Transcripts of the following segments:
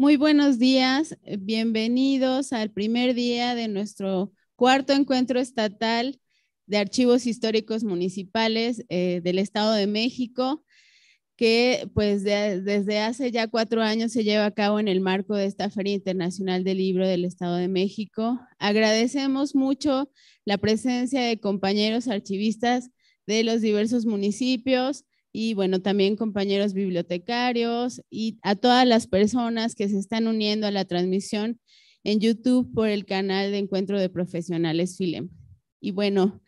Muy buenos días, bienvenidos al primer día de nuestro cuarto encuentro estatal de archivos históricos municipales del Estado de México, que pues desde hace ya 4 años se lleva a cabo en el marco de esta Feria Internacional del Libro del Estado de México. Agradecemos mucho la presencia de compañeros archivistas de los diversos municipios, y bueno, también compañeros bibliotecarios y a todas las personas que se están uniendo a la transmisión en YouTube por el canal de Encuentro de Profesionales FILEM. Y bueno,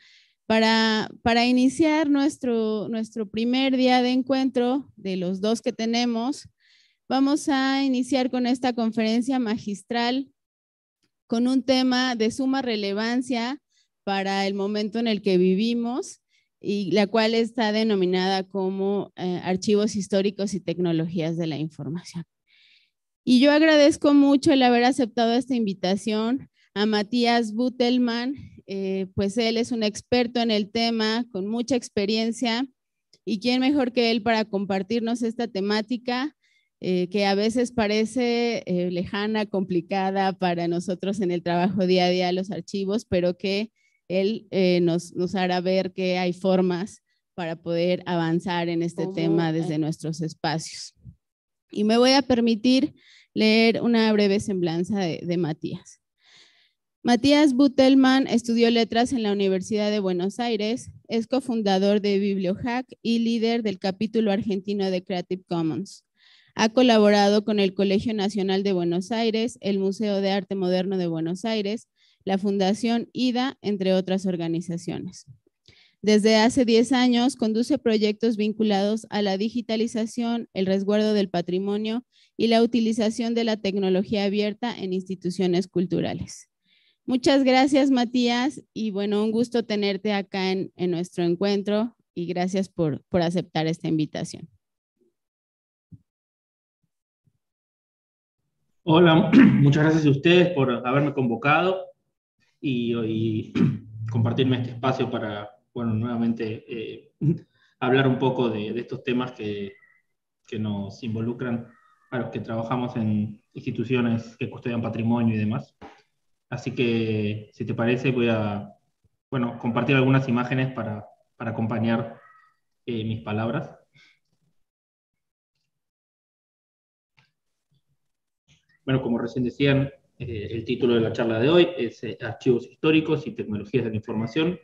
para iniciar nuestro primer día de encuentro de los 2 que tenemos, vamos a iniciar con esta conferencia magistral con un tema de suma relevancia para el momento en el que vivimos, y la cual está denominada como Archivos Históricos y Tecnologías de la Información. Y yo agradezco mucho el haber aceptado esta invitación a Matías Butelman, pues él es un experto en el tema, con mucha experiencia, y quién mejor que él para compartirnos esta temática que a veces parece lejana, complicada para nosotros en el trabajo día a día de los archivos, pero que él nos hará ver que hay formas para poder avanzar en este tema desde nuestros espacios. Y me voy a permitir leer una breve semblanza de Matías. Matías Butelman estudió letras en la Universidad de Buenos Aires, es cofundador de BiblioHack y líder del capítulo argentino de Creative Commons. Ha colaborado con el Colegio Nacional de Buenos Aires, el Museo de Arte Moderno de Buenos Aires, la Fundación IDA, entre otras organizaciones. Desde hace 10 años conduce proyectos vinculados a la digitalización, el resguardo del patrimonio y la utilización de la tecnología abierta en instituciones culturales. Muchas gracias, Matías, y bueno, un gusto tenerte acá en nuestro encuentro, y gracias por aceptar esta invitación. Hola, muchas gracias a ustedes por haberme convocado y compartirme este espacio para, bueno, nuevamente hablar un poco de estos temas que nos involucran a los que trabajamos en instituciones que custodian patrimonio y demás. Así que, si te parece, voy a, bueno, compartir algunas imágenes para acompañar mis palabras. Bueno, como recién decían, el título de la charla de hoy es Archivos Históricos y Tecnologías de la Información.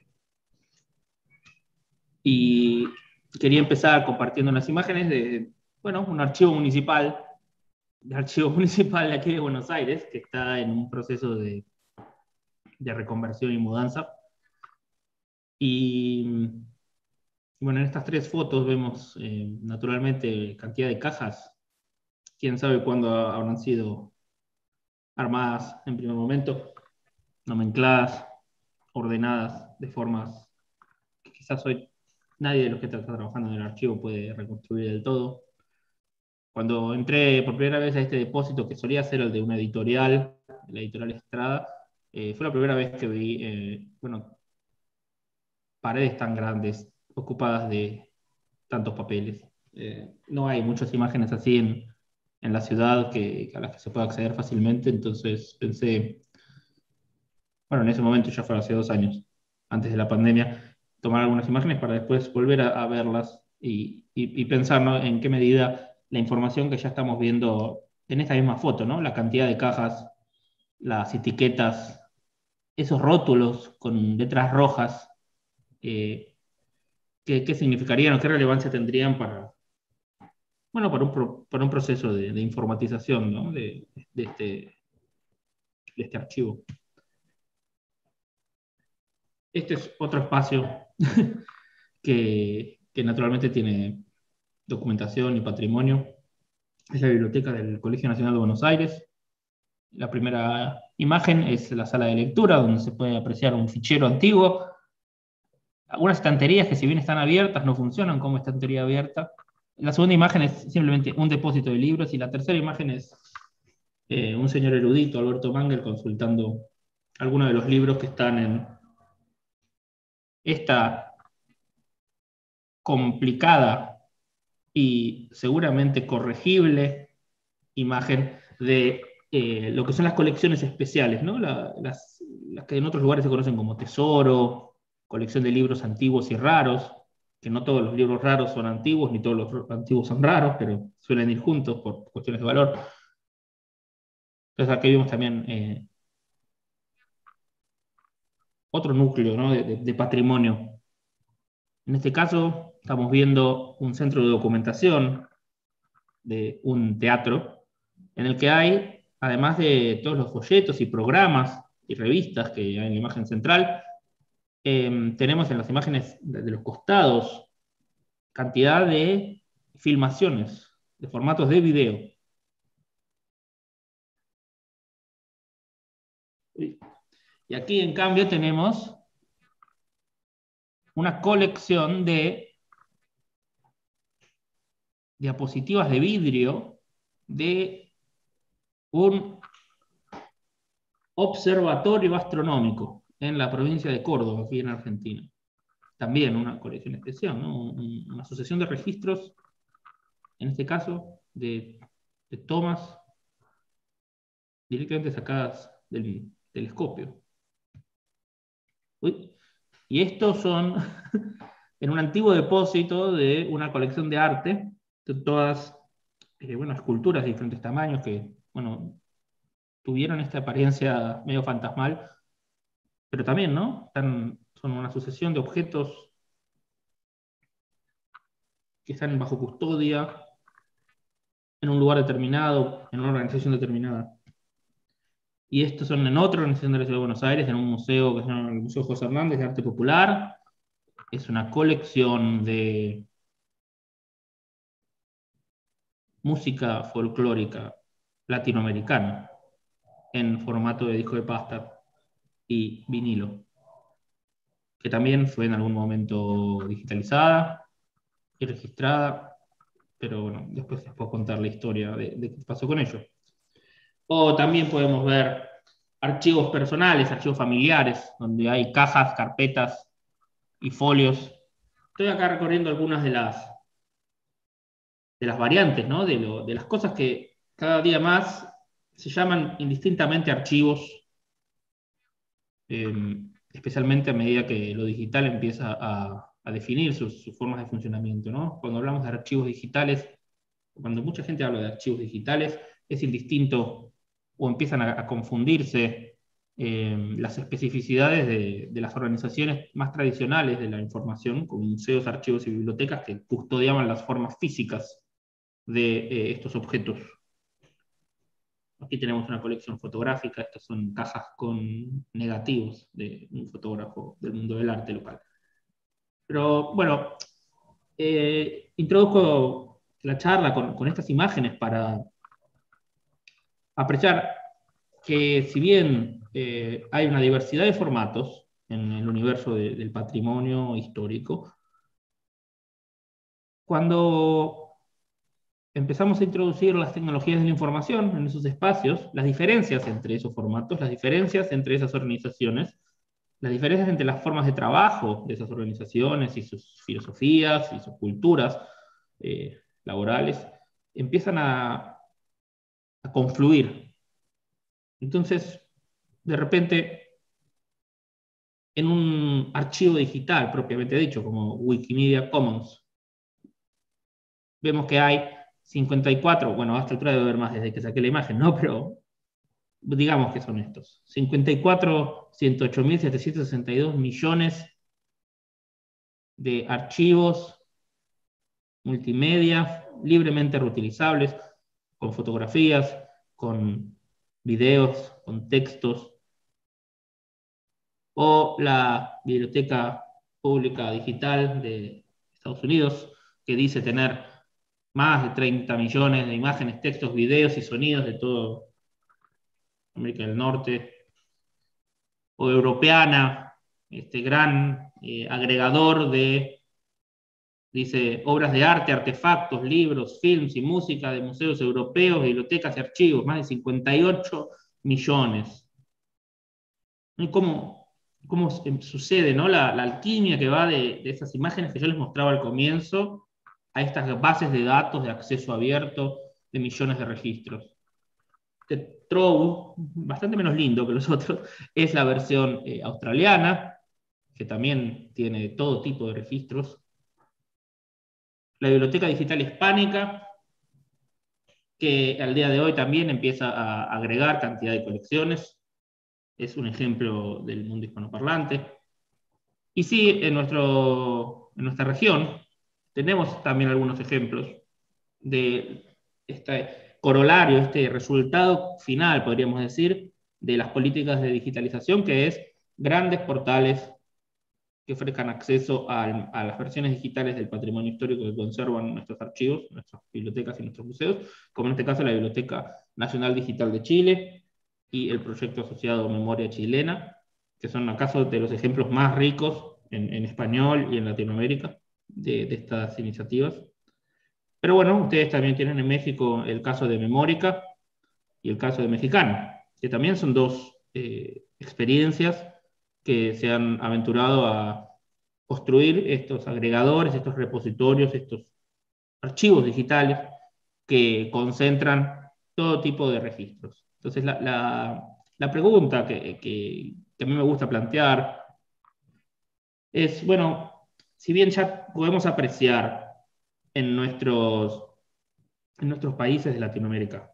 Y quería empezar compartiendo unas imágenes de, bueno, un archivo municipal de aquí de Buenos Aires, que está en un proceso de reconversión y mudanza. Y bueno, en estas 3 fotos vemos naturalmente cantidad de cajas. Quién sabe cuándo habrán sido armadas en primer momento, nomencladas, ordenadas de formas que quizás hoy nadie de los que está trabajando en el archivo puede reconstruir del todo. Cuando entré por primera vez a este depósito, que solía ser el de una editorial, la editorial Estrada, fue la primera vez que vi, bueno, paredes tan grandes ocupadas de tantos papeles. No hay muchas imágenes así en la ciudad a las que se pueda acceder fácilmente, entonces pensé, bueno, en ese momento ya fue hace 2 años, antes de la pandemia, tomar algunas imágenes para después volver a verlas y pensar, ¿no?, en qué medida la información que ya estamos viendo en esta misma foto, ¿no?, la cantidad de cajas, las etiquetas, esos rótulos con letras rojas, ¿qué significarían o qué relevancia tendrían para, bueno, para un proceso de informatización, ¿no?, de este archivo? Este es otro espacio que naturalmente tiene documentación y patrimonio. Es la biblioteca del Colegio Nacional de Buenos Aires. La primera imagen es la sala de lectura, donde se puede apreciar un fichero antiguo. Algunas estanterías que, si bien están abiertas, no funcionan como estantería abierta. La segunda imagen es simplemente un depósito de libros, y la tercera imagen es un señor erudito, Alberto Mangel, consultando algunos de los libros que están en esta complicada y seguramente corregible imagen de lo que son las colecciones especiales, ¿no? Las que en otros lugares se conocen como tesoro, colección de libros antiguos y raros, que no todos los libros raros son antiguos, ni todos los antiguos son raros, pero suelen ir juntos por cuestiones de valor. Entonces aquí vemos también otro núcleo, ¿no? de patrimonio. En este caso estamos viendo un centro de documentación de un teatro, en el que hay, además de todos los folletos y programas y revistas que hay en la imagen central, tenemos en las imágenes de los costados cantidad de filmaciones, de formatos de video. Y aquí, en cambio, tenemos una colección de diapositivas de vidrio de un observatorio astronómico en la provincia de Córdoba, aquí en Argentina. También una colección especial, ¿no? Una asociación de registros, en este caso, de tomas directamente sacadas del telescopio. Uy. Y estos son en un antiguo depósito de una colección de arte, de todas esculturas de diferentes tamaños que tuvieron esta apariencia medio fantasmal, pero también, ¿no? Son una sucesión de objetos que están bajo custodia, en un lugar determinado, en una organización determinada. Y estos son en otra organización de la Ciudad de Buenos Aires, en un museo que se llama el Museo José Hernández de Arte Popular. Es una colección de música folclórica latinoamericana en formato de disco de pasta y vinilo, que también fue en algún momento digitalizada y registrada, pero bueno, después les puedo contar la historia de qué pasó con ello. O también podemos ver archivos personales, archivos familiares, donde hay cajas, carpetas y folios. Estoy acá recorriendo algunas de las variantes, ¿no? de las cosas que cada día más se llaman indistintamente archivos, especialmente a medida que lo digital empieza a definir sus formas de funcionamiento, ¿no? Cuando hablamos de archivos digitales, cuando mucha gente habla de archivos digitales, es indistinto o empiezan a confundirse las especificidades de las organizaciones más tradicionales de la información, como museos, archivos y bibliotecas que custodiaban las formas físicas de estos objetos. Aquí tenemos una colección fotográfica, estas son cajas con negativos de un fotógrafo del mundo del arte local. Pero bueno, introduzco la charla con estas imágenes para apreciar que si bien hay una diversidad de formatos en el universo del patrimonio histórico, cuando empezamos a introducir las tecnologías de la información en esos espacios, las diferencias entre esos formatos, las diferencias entre esas organizaciones, las diferencias entre las formas de trabajo de esas organizaciones y sus filosofías y sus culturas laborales, empiezan a confluir. Entonces, de repente, en un archivo digital propiamente dicho, como Wikimedia Commons, vemos que hay 54, bueno, a esta altura debe haber más desde que saqué la imagen, ¿no? Pero digamos que son estos. 54.108.762 millones de archivos multimedia libremente reutilizables, con fotografías, con videos, con textos, o la Biblioteca Pública Digital de Estados Unidos, que dice tener más de 30 millones de imágenes, textos, videos y sonidos de toda América del Norte, o Europeana, este gran agregador de, dice, obras de arte, artefactos, libros, films y música de museos europeos, bibliotecas y archivos, más de 58 millones. ¿Y cómo sucede, ¿no? la alquimia que va de esas imágenes que yo les mostraba al comienzo a estas bases de datos de acceso abierto de millones de registros? The Trove, bastante menos lindo que los otros, es la versión australiana, que también tiene todo tipo de registros. La Biblioteca Digital Hispánica, que al día de hoy también empieza a agregar cantidad de colecciones, es un ejemplo del mundo hispanoparlante. Y sí, en nuestra región tenemos también algunos ejemplos de este corolario, este resultado final, podríamos decir, de las políticas de digitalización, que es grandes portales que ofrezcan acceso a las versiones digitales del patrimonio histórico que conservan nuestros archivos, nuestras bibliotecas y nuestros museos, como en este caso la Biblioteca Nacional Digital de Chile y el proyecto asociado Memoria Chilena, que son acaso de los ejemplos más ricos en español y en Latinoamérica de estas iniciativas. Pero bueno, ustedes también tienen en México el caso de Memórica y el caso de Mexicana, que también son dos experiencias que se han aventurado a construir estos agregadores, estos repositorios, estos archivos digitales que concentran todo tipo de registros. Entonces, la pregunta que a mí me gusta plantear es, bueno, si bien ya podemos apreciar en nuestros países de Latinoamérica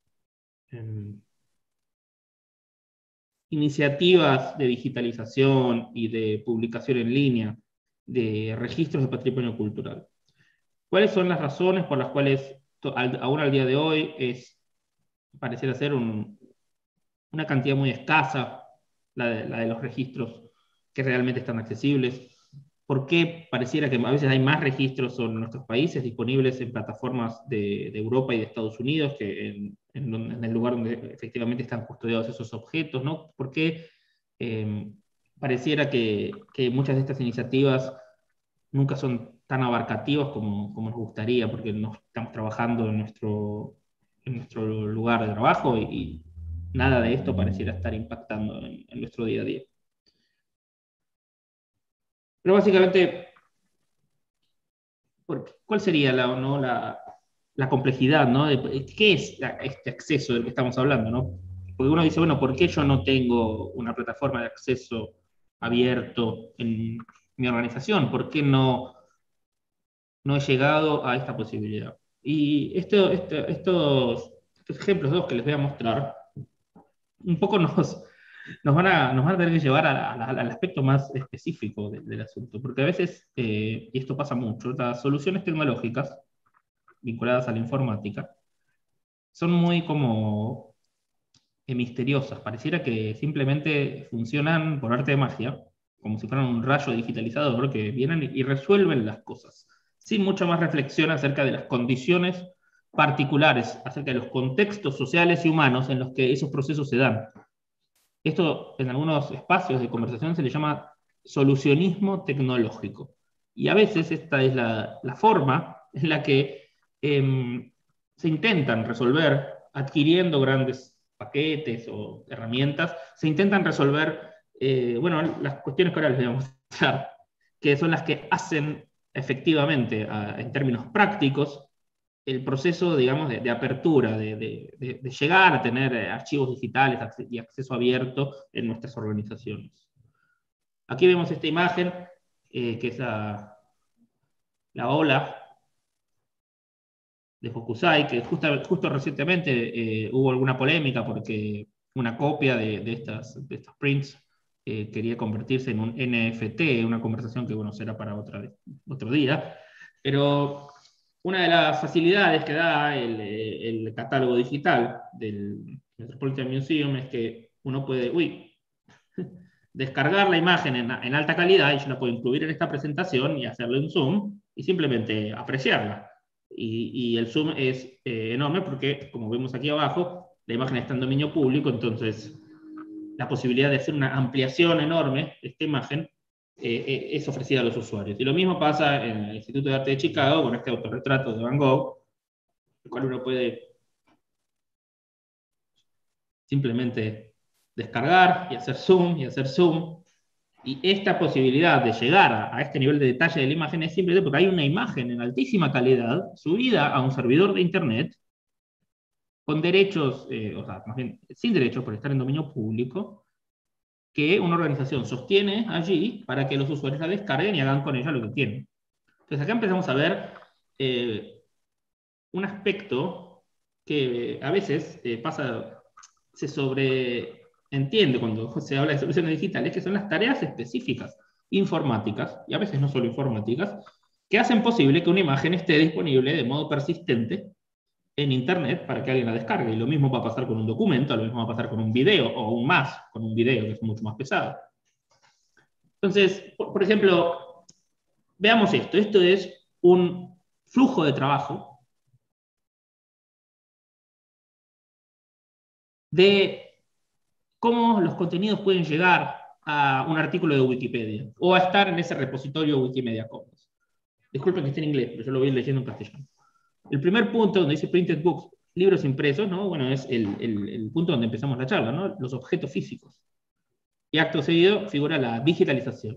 iniciativas de digitalización y de publicación en línea de registros de patrimonio cultural. ¿Cuáles son las razones por las cuales aún al día de hoy pareciera ser una cantidad muy escasa la de los registros que realmente están accesibles? ¿Por qué pareciera que a veces hay más registros en nuestros países disponibles en plataformas de Europa y de Estados Unidos que en el lugar donde efectivamente están custodiados esos objetos, ¿no? ¿Por qué pareciera que muchas de estas iniciativas nunca son tan abarcativas como nos gustaría, porque no estamos trabajando en nuestro lugar de trabajo y nada de esto pareciera estar impactando en nuestro día a día? Pero básicamente, ¿cuál sería la complejidad, ¿no? ¿Qué es este acceso del que estamos hablando, ¿no? Porque uno dice, bueno, ¿por qué yo no tengo una plataforma de acceso abierto en mi organización? ¿Por qué no he llegado a esta posibilidad? Y estos ejemplos dos que les voy a mostrar, un poco nos van a tener que llevar al aspecto más específico del asunto, porque a veces, y esto pasa mucho, las soluciones tecnológicas vinculadas a la informática son muy como misteriosas, pareciera que simplemente funcionan por arte de magia, como si fueran un rayo digitalizador que vienen y resuelven las cosas, sin mucha más reflexión acerca de las condiciones particulares, acerca de los contextos sociales y humanos en los que esos procesos se dan. Esto en algunos espacios de conversación se le llama solucionismo tecnológico. Y a veces esta es la forma en la que se intentan resolver, adquiriendo grandes paquetes o herramientas, se intentan resolver, bueno, las cuestiones que ahora les voy a mostrar, que son las que hacen efectivamente, en términos prácticos, el proceso, digamos, de apertura, de llegar a tener archivos digitales y acceso abierto en nuestras organizaciones. Aquí vemos esta imagen, que es la ola de Hokusai, que justo recientemente hubo alguna polémica porque una copia de estos prints quería convertirse en un NFT, una conversación que, bueno, será para otro día, pero una de las facilidades que da el catálogo digital del Metropolitan Museum es que uno puede descargar la imagen en alta calidad y yo la puedo incluir en esta presentación y hacerle un zoom y simplemente apreciarla. Y el zoom es enorme porque, como vemos aquí abajo, la imagen está en dominio público, entonces la posibilidad de hacer una ampliación enorme de esta imagen es ofrecida a los usuarios. Y lo mismo pasa en el Instituto de Arte de Chicago con este autorretrato de Van Gogh, el cual uno puede simplemente descargar y hacer zoom y hacer zoom. Y esta posibilidad de llegar a este nivel de detalle de la imagen es simplemente porque hay una imagen en altísima calidad subida a un servidor de internet con derechos, o sea, más bien sin derechos por estar en dominio público, que una organización sostiene allí para que los usuarios la descarguen y hagan con ella lo que quieren. Entonces acá empezamos a ver un aspecto que a veces se sobreentiende cuando se habla de soluciones digitales, que son las tareas específicas informáticas, y a veces no solo informáticas, que hacen posible que una imagen esté disponible de modo persistente en Internet para que alguien la descargue. Y lo mismo va a pasar con un documento, lo mismo va a pasar con un video, o aún más con un video que es mucho más pesado. Entonces, por ejemplo, veamos esto. Esto es un flujo de trabajo de cómo los contenidos pueden llegar a un artículo de Wikipedia o a estar en ese repositorio Wikimedia Commons. Disculpen que esté en inglés, pero yo lo voy leyendo en castellano. El primer punto donde dice printed books, libros impresos, ¿no? Bueno, es el punto donde empezamos la charla, ¿no? Los objetos físicos. Y acto seguido figura la digitalización.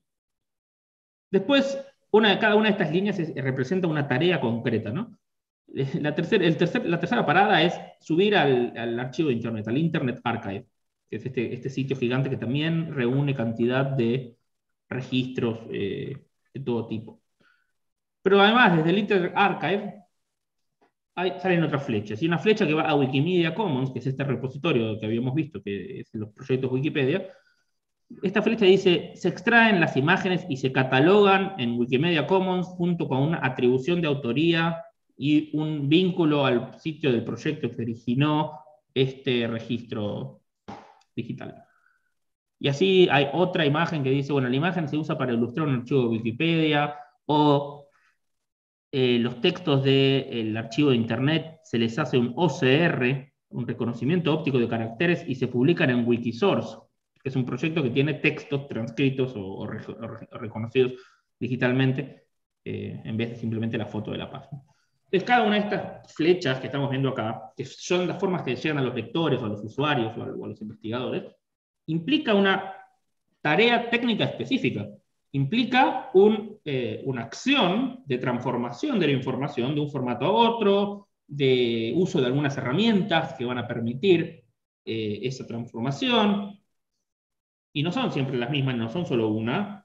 Después, cada una de estas líneas representa una tarea concreta, ¿no? La tercera parada es subir al archivo de Internet, al Internet Archive, que es este sitio gigante que también reúne cantidad de registros de todo tipo. Pero además, desde el Internet Archive salen otras flechas. Y una flecha que va a Wikimedia Commons, que es este repositorio que habíamos visto, que es los proyectos Wikipedia. Esta flecha dice, se extraen las imágenes y se catalogan en Wikimedia Commons junto con una atribución de autoría y un vínculo al sitio del proyecto que originó este registro digital. Y así hay otra imagen que dice, bueno, la imagen se usa para ilustrar un archivo de Wikipedia, o los textos del archivo de Internet se les hace un OCR, un reconocimiento óptico de caracteres, y se publican en Wikisource, que es un proyecto que tiene textos transcritos o reconocidos digitalmente, en vez de simplemente la foto de la página. Entonces, cada una de estas flechas que estamos viendo acá, que son las formas que llegan a los lectores, o a los usuarios, o a los investigadores, implica una tarea técnica específica. Implica una acción de transformación de la información de un formato a otro, de uso de algunas herramientas que van a permitir esa transformación, y no son siempre las mismas, no son solo una,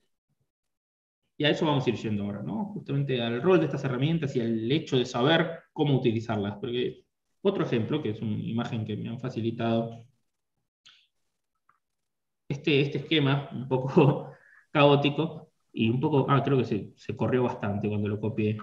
y a eso vamos a ir yendo ahora, ¿no? Justamente al rol de estas herramientas y al hecho de saber cómo utilizarlas. Porque otro ejemplo, que es una imagen que me han facilitado, este esquema un poco caótico, y un poco, creo que se corrió bastante cuando lo copié.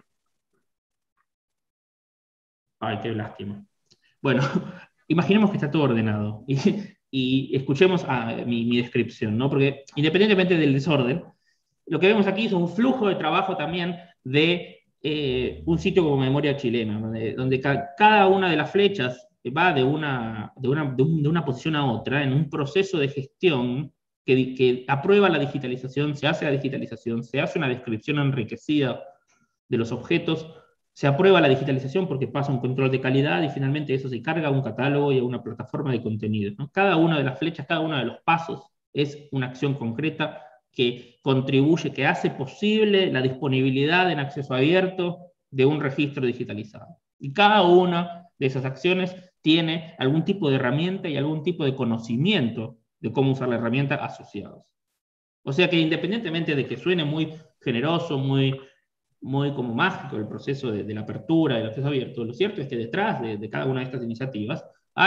Ay, qué lástima. Bueno, imaginemos que está todo ordenado y escuchemos mi descripción, ¿no? Porque independientemente del desorden, lo que vemos aquí es un flujo de trabajo también de un sitio como Memoria Chilena, donde cada una de las flechas va de una posición a otra en un proceso de gestión que aprueba la digitalización, se hace la digitalización, se hace una descripción enriquecida de los objetos, se aprueba la digitalización porque pasa un control de calidad y finalmente eso se carga a un catálogo y a una plataforma de contenidos, ¿no? Cada una de las flechas, cada uno de los pasos es una acción concreta que contribuye, que hace posible la disponibilidad en acceso abierto de un registro digitalizado. Y cada una de esas acciones tiene algún tipo de herramienta y algún tipo de conocimiento de cómo usar la herramienta asociados. O sea que independientemente de que suene muy generoso, muy como mágico el proceso de la apertura, del acceso abierto, lo cierto es que detrás de cada una de estas iniciativas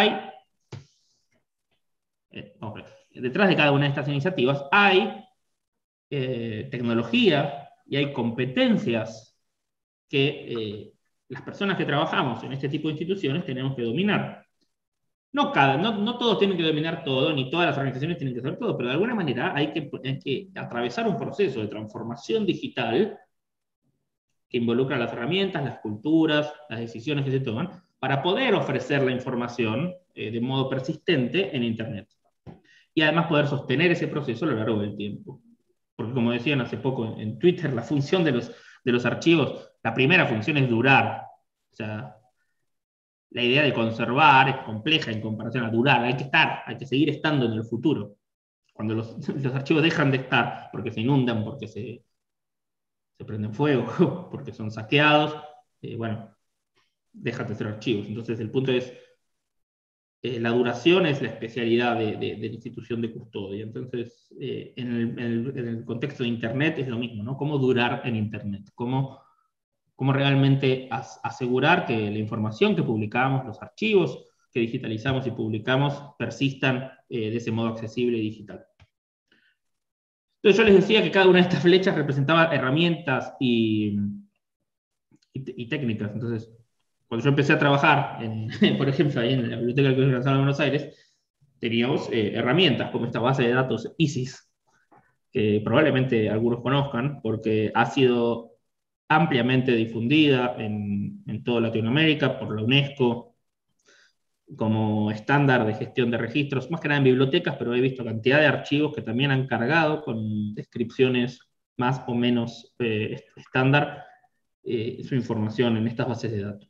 detrás de cada una de estas iniciativas hay tecnología y hay competencias que las personas que trabajamos en este tipo de instituciones tenemos que dominar. No todos tienen que dominar todo, ni todas las organizaciones tienen que hacer todo, pero de alguna manera hay que atravesar un proceso de transformación digital que involucra las herramientas, las culturas, las decisiones que se toman, para poder ofrecer la información de modo persistente en Internet. Y además poder sostener ese proceso a lo largo del tiempo. Porque como decían hace poco en Twitter, la función de los archivos, la primera función es durar. O sea, la idea de conservar es compleja en comparación a durar. Hay que seguir estando en el futuro. Cuando los archivos dejan de estar, porque se inundan, porque se prenden fuego, porque son saqueados, bueno, dejan de ser archivos. Entonces el punto es, la duración es la especialidad de la institución de custodia. Entonces, en el contexto de Internet es lo mismo, ¿no? ¿Cómo durar en Internet? ¿Cómo realmente asegurar que la información que publicamos, los archivos que digitalizamos y publicamos, persistan de ese modo accesible y digital? Entonces yo les decía que cada una de estas flechas representaba herramientas y técnicas. Entonces, cuando yo empecé a trabajar, por ejemplo, ahí en la Biblioteca del Colegio Nacional de Buenos Aires, teníamos herramientas como esta base de datos ISIS, que probablemente algunos conozcan, porque ha sido ampliamente difundida en toda Latinoamérica por la UNESCO como estándar de gestión de registros, más que nada en bibliotecas, pero he visto cantidad de archivos que también han cargado con descripciones más o menos estándar su información en estas bases de datos.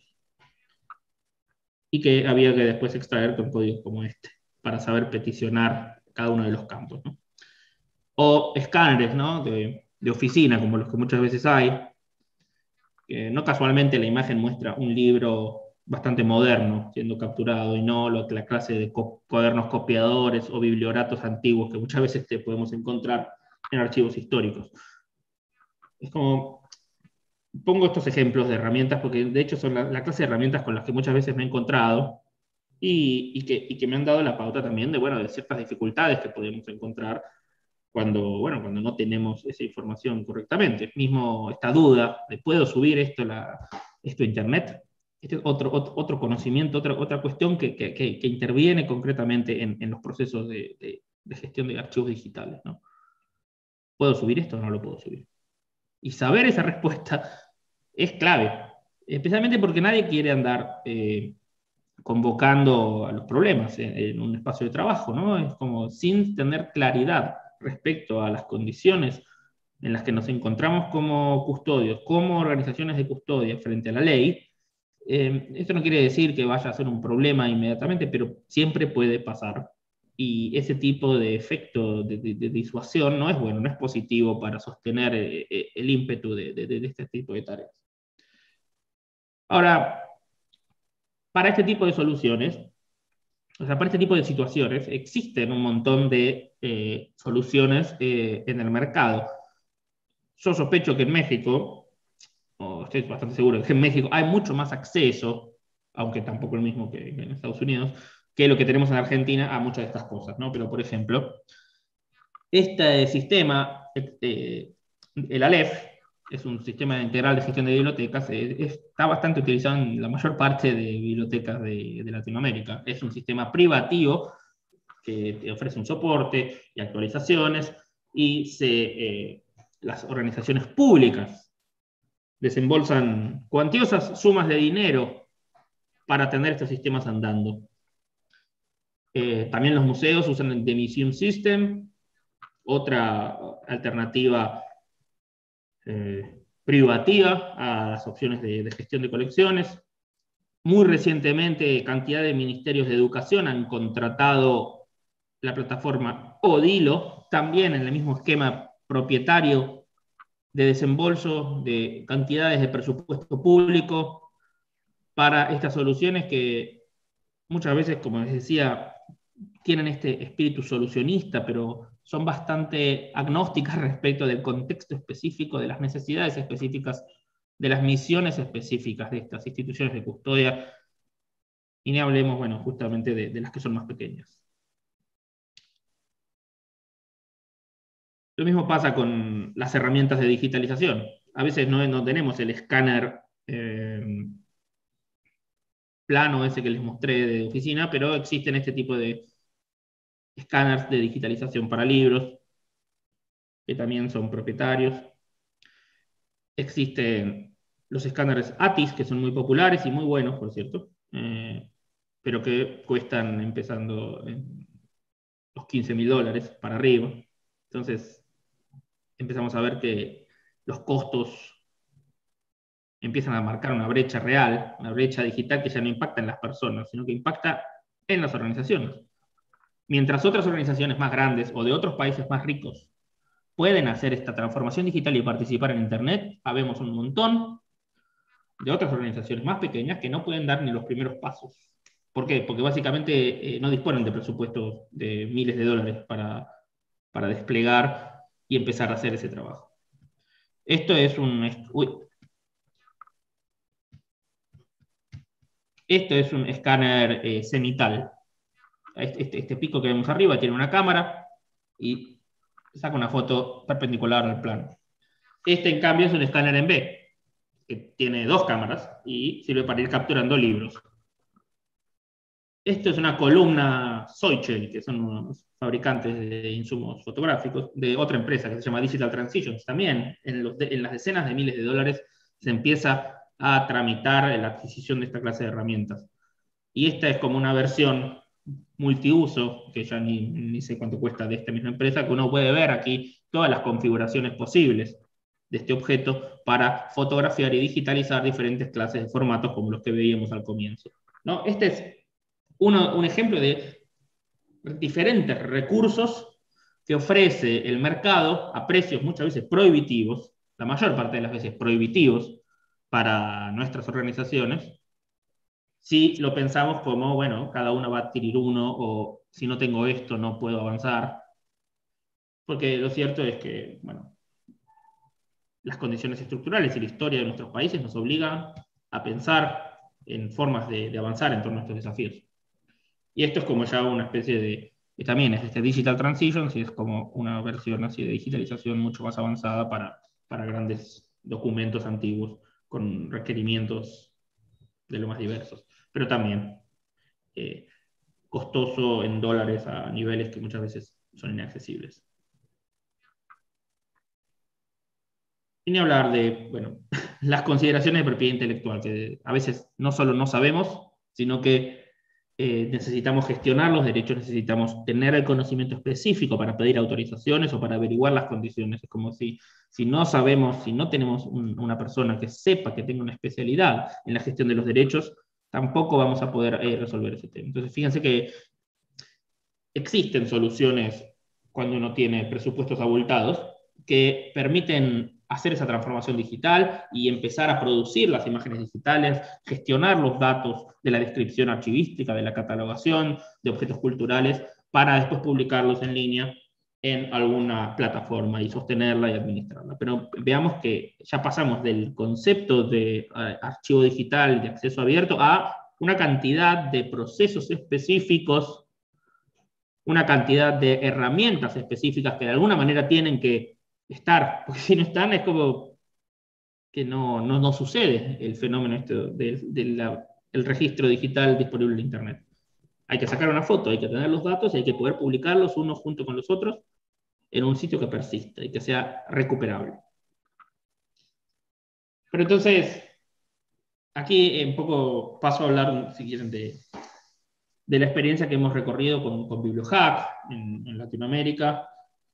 Y que había que después extraer con códigos como este, para saber peticionar cada uno de los campos, ¿no? O escáneres, ¿no? de oficina, como los que muchas veces hay. No casualmente la imagen muestra un libro bastante moderno siendo capturado y no la clase de cuadernos copiadores o biblioratos antiguos que muchas veces podemos encontrar en archivos históricos. Es como, pongo estos ejemplos de herramientas porque de hecho son la clase de herramientas con las que muchas veces me he encontrado y que me han dado la pauta también de ciertas dificultades que podemos encontrar cuando no tenemos esa información correctamente. Mismo esta duda de ¿puedo subir esto a Internet? Este es otro conocimiento, otra cuestión que interviene concretamente en los procesos de gestión de archivos digitales, ¿no? ¿Puedo subir esto o no lo puedo subir? Y saber esa respuesta es clave, especialmente porque nadie quiere andar convocando a los problemas en un espacio de trabajo, ¿no? Es como sin tener claridad respecto a las condiciones en las que nos encontramos como custodios, como organizaciones de custodia frente a la ley. Esto no quiere decir que vaya a ser un problema inmediatamente, pero siempre puede pasar. Y ese tipo de efecto de disuasión no es bueno, no es positivo para sostener el ímpetu de este tipo de tareas. Ahora, para este tipo de soluciones, o sea, para este tipo de situaciones, existen un montón de soluciones en el mercado. Yo sospecho que en México, o estoy bastante seguro que en México hay mucho más acceso, aunque tampoco el mismo que en Estados Unidos, que lo que tenemos en Argentina a muchas de estas cosas, ¿no? Pero, por ejemplo, este sistema, el ALEF, es un sistema integral de gestión de bibliotecas, está bastante utilizado en la mayor parte de bibliotecas de Latinoamérica. Es un sistema privativo que te ofrece un soporte y actualizaciones, y las organizaciones públicas desembolsan cuantiosas sumas de dinero para tener estos sistemas andando. También los museos usan el The Museum System, otra alternativa privativa a las opciones de gestión de colecciones. Muy recientemente, cantidad de ministerios de educación han contratado la plataforma Odilo, también en el mismo esquema propietario de desembolso de cantidades de presupuesto público para estas soluciones que muchas veces, como les decía, tienen este espíritu solucionista, pero son bastante agnósticas respecto del contexto específico, de las necesidades específicas, de las misiones específicas de estas instituciones de custodia, y ni hablemos, bueno, justamente de las que son más pequeñas. Lo mismo pasa con las herramientas de digitalización. A veces no tenemos el escáner plano ese que les mostré de oficina, pero existen este tipo de escáneres de digitalización para libros, que también son propietarios. Existen los escáneres ATIS, que son muy populares y muy buenos, por cierto, pero que cuestan empezando en los $15.000 para arriba. Entonces, empezamos a ver que los costos empiezan a marcar una brecha real, una brecha digital que ya no impacta en las personas, sino que impacta en las organizaciones. Mientras otras organizaciones más grandes o de otros países más ricos pueden hacer esta transformación digital y participar en Internet, habemos un montón de otras organizaciones más pequeñas que no pueden dar ni los primeros pasos. ¿Por qué? Porque básicamente no disponen de presupuestos de miles de dólares para desplegar y empezar a hacer ese trabajo. Esto es esto es un escáner cenital. Este pico que vemos arriba tiene una cámara y saca una foto perpendicular al plano. Este, en cambio, es un escáner en B, que tiene dos cámaras y sirve para ir capturando libros. Esto es una columna Soichel, que son unos fabricantes de insumos fotográficos, de otra empresa que se llama Digital Transitions. También en las decenas de miles de dólares se empieza a tramitar la adquisición de esta clase de herramientas. Y esta es como una versión multiuso, que ya ni sé cuánto cuesta, de esta misma empresa, que uno puede ver aquí todas las configuraciones posibles de este objeto para fotografiar y digitalizar diferentes clases de formatos como los que veíamos al comienzo, ¿no? Este es un ejemplo de diferentes recursos que ofrece el mercado a precios muchas veces prohibitivos, la mayor parte de las veces prohibitivos para nuestras organizaciones, si lo pensamos como, bueno, cada uno va a adquirir uno, o si no tengo esto no puedo avanzar, porque lo cierto es que, bueno, las condiciones estructurales y la historia de nuestros países nos obligan a pensar en formas de avanzar en torno a estos desafíos. Y esto es como ya una especie que también es este Digital Transition, y es como una versión así de digitalización mucho más avanzada para grandes documentos antiguos con requerimientos de lo más diversos. Pero también costoso en dólares a niveles que muchas veces son inaccesibles. Y ni hablar de, bueno, las consideraciones de propiedad intelectual, que a veces no solo no sabemos, sino que necesitamos gestionar los derechos, necesitamos tener el conocimiento específico para pedir autorizaciones o para averiguar las condiciones. Es como si no sabemos, si no tenemos una persona que sepa, que tenga una especialidad en la gestión de los derechos, tampoco vamos a poder resolver ese tema. Entonces, fíjense que existen soluciones cuando uno tiene presupuestos abultados que permiten hacer esa transformación digital y empezar a producir las imágenes digitales, gestionar los datos de la descripción archivística, de la catalogación de objetos culturales, para después publicarlos en línea en alguna plataforma y sostenerla y administrarla. Pero veamos que ya pasamos del concepto de archivo digital de acceso abierto a una cantidad de procesos específicos, una cantidad de herramientas específicas que de alguna manera tienen que estar, porque si no están es como que no sucede el fenómeno del registro digital disponible en Internet. Hay que sacar una foto, hay que tener los datos y hay que poder publicarlos unos junto con los otros en un sitio que persista y que sea recuperable. Pero entonces, aquí un poco paso a hablar, si quieren, de la experiencia que hemos recorrido con BiblioHack en Latinoamérica,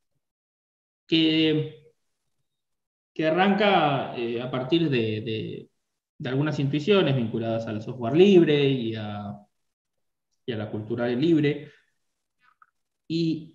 que arranca a partir de algunas intuiciones vinculadas al software libre y a la cultura libre, y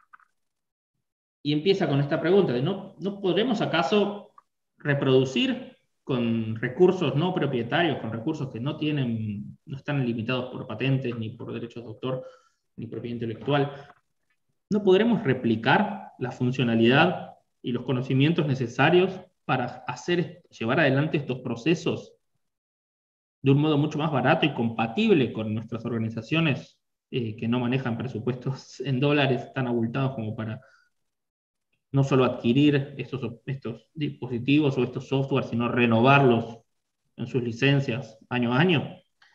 empieza con esta pregunta de ¿no podremos acaso reproducir con recursos no propietarios, con recursos que no están limitados por patentes, ni por derechos de autor, ni propiedad intelectual? ¿No podremos replicar la funcionalidad y los conocimientos necesarios para llevar adelante estos procesos de un modo mucho más barato y compatible con nuestras organizaciones que no manejan presupuestos en dólares tan abultados como para no solo adquirir estos dispositivos o estos softwares, sino renovarlos en sus licencias año a año?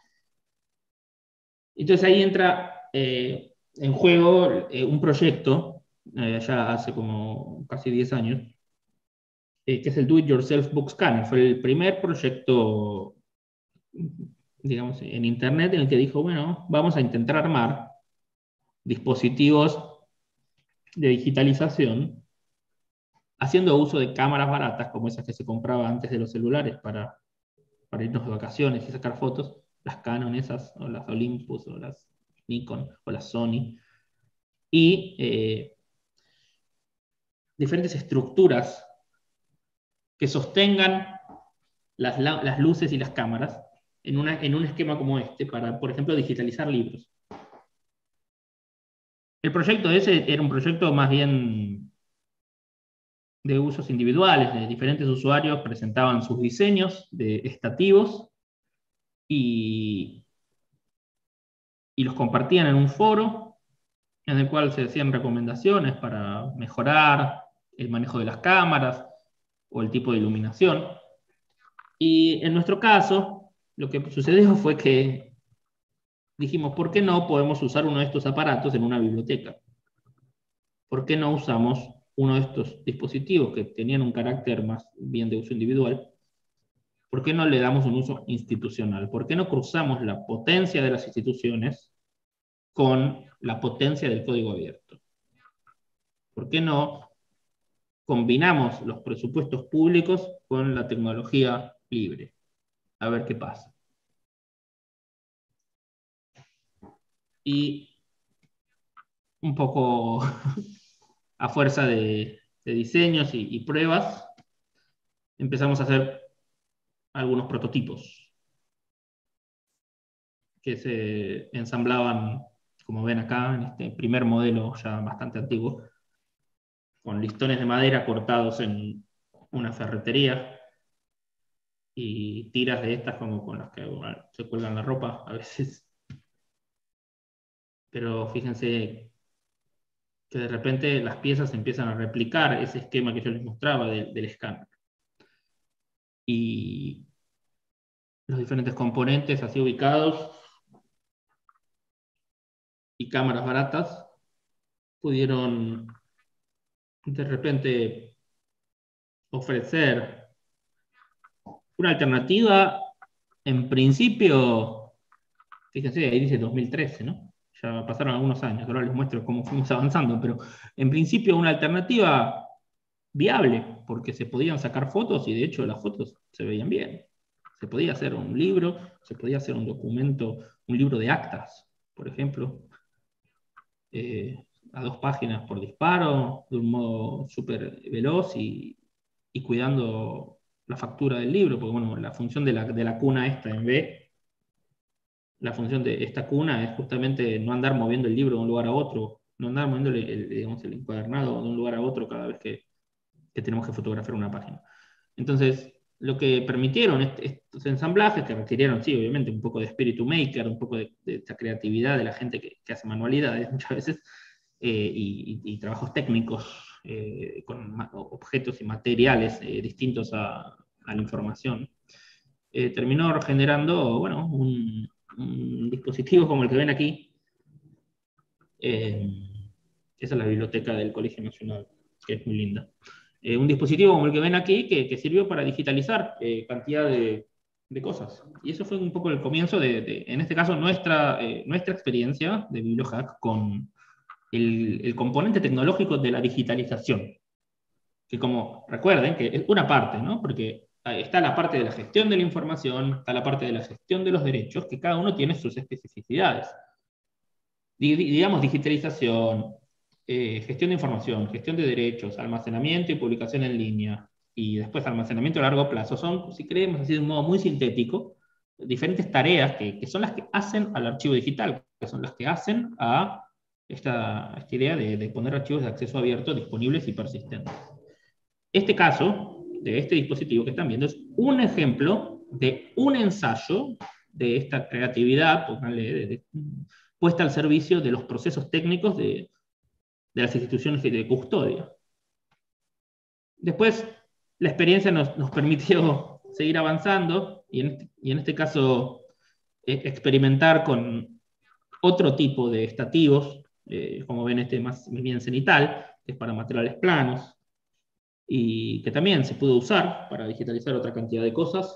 Entonces ahí entra en juego un proyecto, ya hace como casi 10 años, que es el Do It Yourself Book Scanner. Fue el primer proyecto, digamos, en Internet en el que dijo, bueno, vamos a intentar armar dispositivos de digitalización haciendo uso de cámaras baratas, como esas que se compraban antes de los celulares para irnos de vacaciones y sacar fotos, las Canon esas, o las Olympus, o las Nikon, o las Sony, y diferentes estructuras que sostengan las luces y las cámaras en un esquema como este para, por ejemplo, digitalizar libros. El proyecto ese era un proyecto más bien de usos individuales, de diferentes usuarios presentaban sus diseños de estativos y los compartían en un foro en el cual se hacían recomendaciones para mejorar el manejo de las cámaras o el tipo de iluminación. Y en nuestro caso, lo que sucedió fue que dijimos, ¿por qué no podemos usar uno de estos aparatos en una biblioteca? ¿Por qué no usamos uno de estos dispositivos que tenían un carácter más bien de uso individual? ¿Por qué no le damos un uso institucional? ¿Por qué no cruzamos la potencia de las instituciones con la potencia del código abierto? ¿Por qué no combinamos los presupuestos públicos con la tecnología libre? A ver qué pasa. Y un poco a fuerza de diseños y pruebas, empezamos a hacer algunos prototipos que se ensamblaban, como ven acá, en este primer modelo ya bastante antiguo, con listones de madera cortados en una ferretería y tiras de estas como con las que se cuelgan la ropa a veces. Pero fíjense que de repente las piezas empiezan a replicar ese esquema que yo les mostraba del escáner. Y los diferentes componentes así ubicados y cámaras baratas pudieron de repente ofrecer una alternativa, en principio, fíjense, ahí dice 2013, ¿no? Ya pasaron algunos años, ahora les muestro cómo fuimos avanzando, pero en principio una alternativa viable, porque se podían sacar fotos y de hecho las fotos se veían bien. Se podía hacer un libro, se podía hacer un documento, un libro de actas, por ejemplo, a 2 páginas por disparo, de un modo súper veloz y cuidando la factura del libro, porque bueno, la función de la cuna esta en B, la función de esta cuna es justamente no andar moviendo el libro de un lugar a otro, no andar moviendo digamos, el encuadernado de un lugar a otro cada vez que tenemos que fotografiar una página. Entonces, lo que permitieron estos ensamblajes, que requirieron, sí, obviamente, un poco de espíritu maker, un poco de esta creatividad de la gente que hace manualidades muchas veces, y trabajos técnicos con objetos y materiales distintos a la información, terminó generando, bueno, un dispositivo como el que ven aquí. Esa es la biblioteca del Colegio Nacional, que es muy linda. Un dispositivo como el que ven aquí que sirvió para digitalizar cantidad de cosas. Y eso fue un poco el comienzo en este caso, nuestra experiencia de BiblioHack con el componente tecnológico de la digitalización. Que como recuerden, que es una parte, ¿no? Porque está la parte de la gestión de la información, está la parte de la gestión de los derechos, que cada uno tiene sus especificidades. Digamos, digitalización, gestión de información, gestión de derechos, almacenamiento y publicación en línea, y después almacenamiento a largo plazo, son, si queremos así de un modo muy sintético, diferentes tareas que son las que hacen al archivo digital, que son las que hacen a esta idea de poner archivos de acceso abierto disponibles y persistentes. Este caso, de este dispositivo que están viendo, es un ejemplo de un ensayo de esta creatividad, puesta al servicio de los procesos técnicos de las instituciones de custodia. Después, la experiencia nos permitió seguir avanzando y en este caso experimentar con otro tipo de estativos, como ven este más bien cenital, que es para materiales planos, y que también se pudo usar para digitalizar otra cantidad de cosas.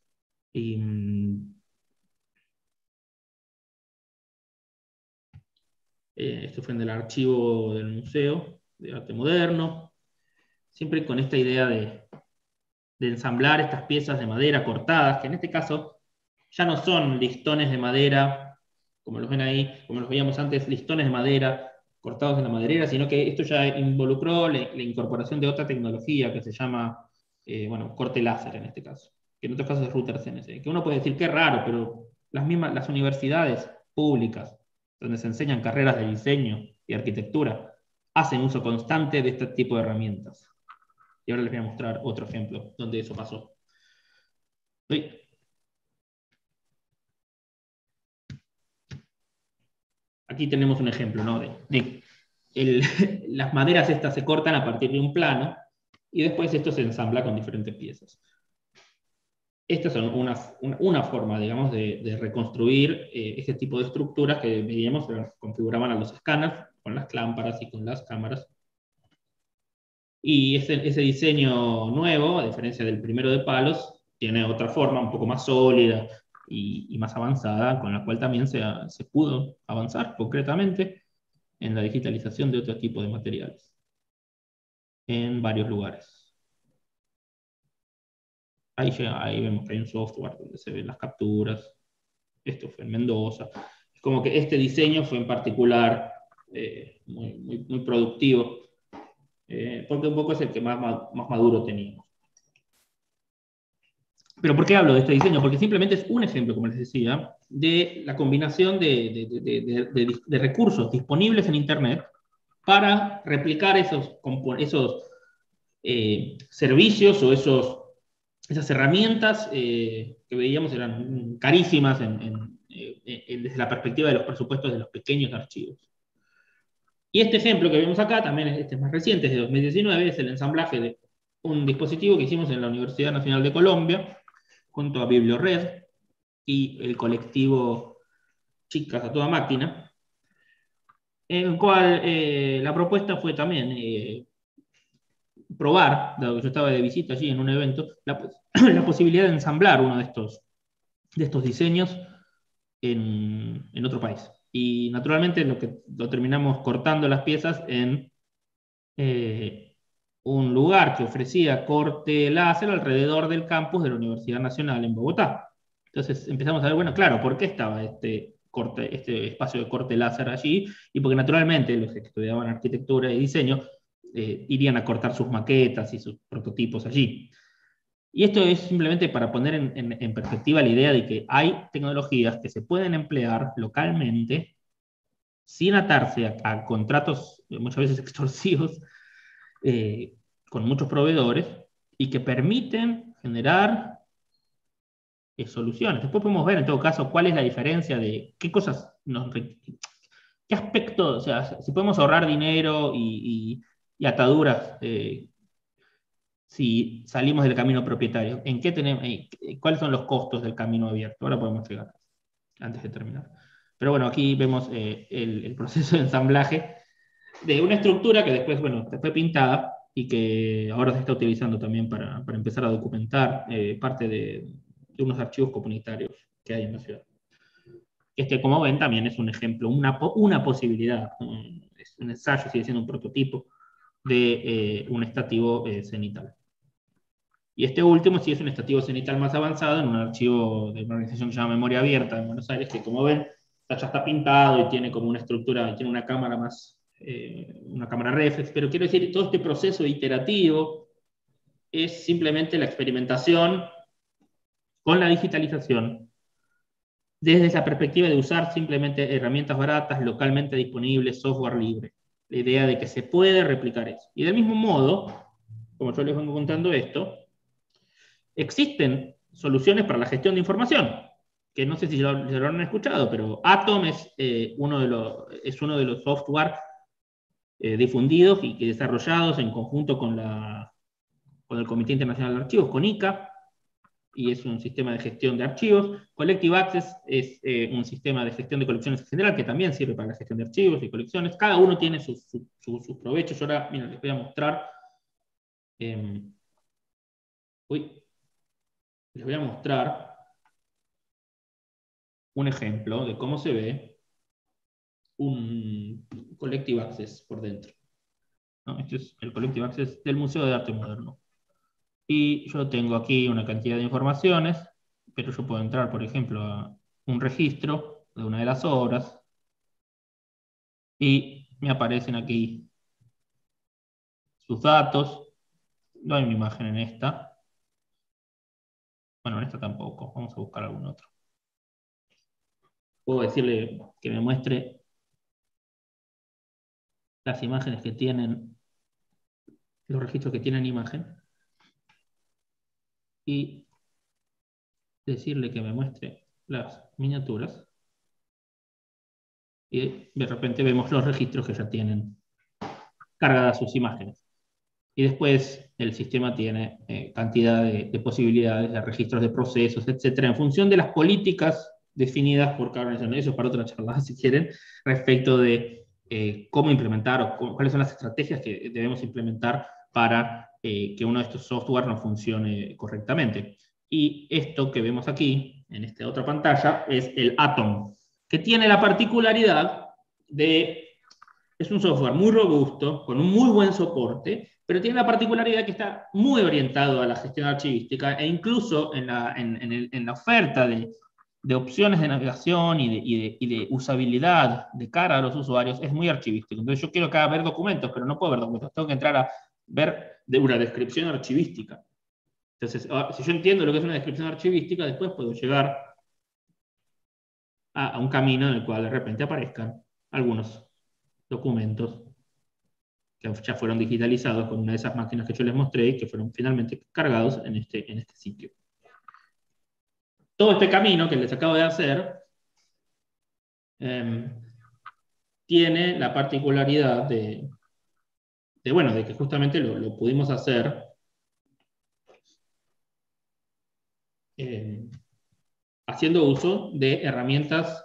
Esto fue en el archivo del Museo de Arte Moderno, siempre con esta idea de ensamblar estas piezas de madera cortadas, que en este caso ya no son listones de madera, como los ven ahí, como los veíamos antes, listones de madera cortados en la maderera, sino que esto ya involucró la incorporación de otra tecnología que se llama, bueno, corte láser en este caso. que en otros casos es router CNC, que uno puede decir que es raro, pero las universidades públicas, donde se enseñan carreras de diseño y arquitectura, hacen uso constante de este tipo de herramientas. Y ahora les voy a mostrar otro ejemplo donde eso pasó. Uy. Aquí tenemos un ejemplo, ¿no? Las maderas estas se cortan a partir de un plano y después esto se ensambla con diferentes piezas. Estas son una forma, digamos, de reconstruir este tipo de estructuras que veíamos, configuraban a los escáneres con las lámparas y con las cámaras. Y ese diseño nuevo, a diferencia del primero de palos, tiene otra forma, un poco más sólida y más avanzada, con la cual también se pudo avanzar concretamente en la digitalización de otro tipo de materiales en varios lugares. Ahí vemos que hay un software donde se ven las capturas. Esto fue en Mendoza. Es como que este diseño fue en particular muy productivo, porque un poco es el que más maduro teníamos. ¿Pero por qué hablo de este diseño? Porque simplemente es un ejemplo, como les decía, de la combinación de recursos disponibles en Internet para replicar esos servicios o esas herramientas que veíamos eran carísimas desde la perspectiva de los presupuestos de los pequeños archivos. Y este ejemplo que vemos acá, también este es más reciente, es de 2019, es el ensamblaje de un dispositivo que hicimos en la Universidad Nacional de Colombia, junto a BiblioRed y el colectivo Chicas a Toda Máquina, en el cual la propuesta fue también probar, dado que yo estaba de visita allí en un evento, la posibilidad de ensamblar uno de estos diseños en otro país. Y naturalmente lo terminamos cortando las piezas en un lugar que ofrecía corte láser alrededor del campus de la Universidad Nacional en Bogotá. Entonces empezamos a ver, bueno, claro, ¿por qué estaba este espacio de corte láser allí? Y porque naturalmente los que estudiaban arquitectura y diseño irían a cortar sus maquetas y sus prototipos allí. Y esto es simplemente para poner en perspectiva la idea de que hay tecnologías que se pueden emplear localmente sin atarse a contratos muchas veces extorsivos con muchos proveedores y que permiten generar soluciones. Después podemos ver en todo caso cuál es la diferencia de qué cosas qué aspectos, o sea, si podemos ahorrar dinero y ataduras si salimos del camino propietario, ¿en qué tenemos, cuáles son los costos del camino abierto? Ahora podemos llegar antes de terminar. Pero bueno, aquí vemos el proceso de ensamblaje de una estructura que después, bueno, fue pintada y que ahora se está utilizando también para empezar a documentar parte de unos archivos comunitarios que hay en la ciudad. Este, como ven, también es un ejemplo, una posibilidad, es un ensayo, sigue siendo un prototipo de un estativo cenital. Y este último sí es un estativo cenital más avanzado en un archivo de una organización que se llama Memoria Abierta en Buenos Aires, que como ven, ya está pintado y tiene como una estructura, tiene una cámara más, una cámara reflex, pero quiero decir, todo este proceso iterativo es simplemente la experimentación con la digitalización desde esa perspectiva de usar simplemente herramientas baratas, localmente disponibles, software libre. La idea de que se puede replicar eso. Y del mismo modo, como yo les vengo contando esto, existen soluciones para la gestión de información, que no sé si lo han escuchado, pero Atom es, uno de los software difundidos y que desarrollados en conjunto con el Comité Internacional de Archivos, con ICA, y es un sistema de gestión de archivos. Collective Access es un sistema de gestión de colecciones en general que también sirve para la gestión de archivos y colecciones. Cada uno tiene sus provechos. Yo ahora, miren, les voy a mostrar. Les voy a mostrar un ejemplo de cómo se ve un Collective Access por dentro, ¿no? Este es el Collective Access del Museo de Arte Moderno. Y yo tengo aquí una cantidad de informaciones, pero yo puedo entrar, por ejemplo, a un registro de una de las obras y me aparecen aquí sus datos. No hay una imagen en esta. Bueno, en esta tampoco, vamos a buscar algún otro. Puedo decirle que me muestre las imágenes que tienen, los registros que tienen imagen, y decirle que me muestre las miniaturas, y de repente vemos los registros que ya tienen cargadas sus imágenes. Y después el sistema tiene cantidad de posibilidades, de registros de procesos, etcétera, en función de las políticas definidas por cada organización. Eso es para otra charla, si quieren, respecto de cómo implementar o cuáles son las estrategias que debemos implementar para que uno de estos software no funcione correctamente. Y esto que vemos aquí, en esta otra pantalla, es el Atom, que tiene la particularidad de... Es un software muy robusto, con un muy buen soporte, pero tiene la particularidad que está muy orientado a la gestión archivística e incluso en la oferta de opciones de navegación y de usabilidad de cara a los usuarios es muy archivístico. Entonces yo quiero acá ver documentos, pero no puedo ver documentos, tengo que entrar a ver de una descripción archivística. Entonces, si yo entiendo lo que es una descripción archivística, después puedo llegar a un camino en el cual de repente aparezcan algunos documentos que ya fueron digitalizados con una de esas máquinas que yo les mostré y que fueron finalmente cargados en este sitio. Todo este camino que les acabo de hacer tiene la particularidad de que justamente lo pudimos hacer haciendo uso de herramientas.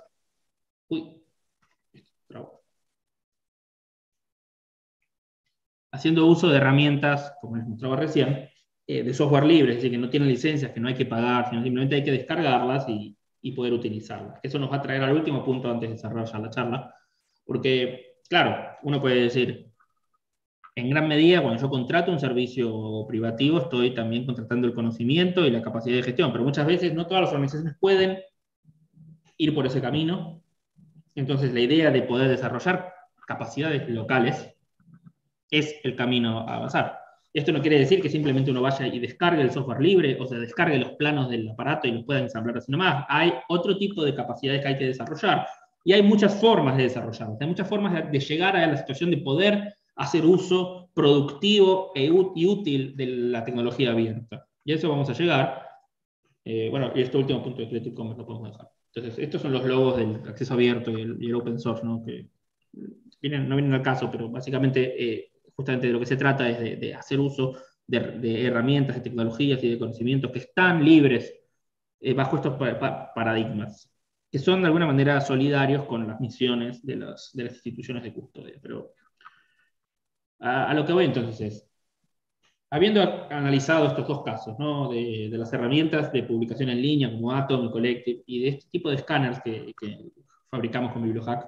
Haciendo uso de herramientas, como les mostraba recién, de software libre, es decir, que no tienen licencias, que no hay que pagar, sino simplemente hay que descargarlas y poder utilizarlas. Eso nos va a traer al último punto antes de cerrar ya la charla, porque, claro, uno puede decir, en gran medida, cuando yo contrato un servicio privativo, estoy también contratando el conocimiento y la capacidad de gestión, pero muchas veces no todas las organizaciones pueden ir por ese camino. Entonces, la idea de poder desarrollar capacidades locales es el camino a avanzar. Esto no quiere decir que simplemente uno vaya y descargue el software libre, o se descargue los planos del aparato y los pueda ensamblar así nomás. Hay otro tipo de capacidades que hay que desarrollar, y hay muchas formas de desarrollarlas. Hay muchas formas de llegar a la situación de poder hacer uso productivo y útil de la tecnología abierta. Y a eso vamos a llegar. Bueno, y este último punto de Creative Commons lo podemos dejar. Entonces, estos son los logos del acceso abierto y el open source, ¿no? Que no vienen al caso, pero básicamente justamente de lo que se trata es de hacer uso de herramientas, de tecnologías y de conocimientos que están libres bajo estos paradigmas, que son de alguna manera solidarios con las misiones de las instituciones de custodia. Pero a lo que voy entonces es, habiendo analizado estos dos casos, ¿no? de las herramientas de publicación en línea como Atom y Collective, y de este tipo de escáneres que fabricamos con BiblioHack,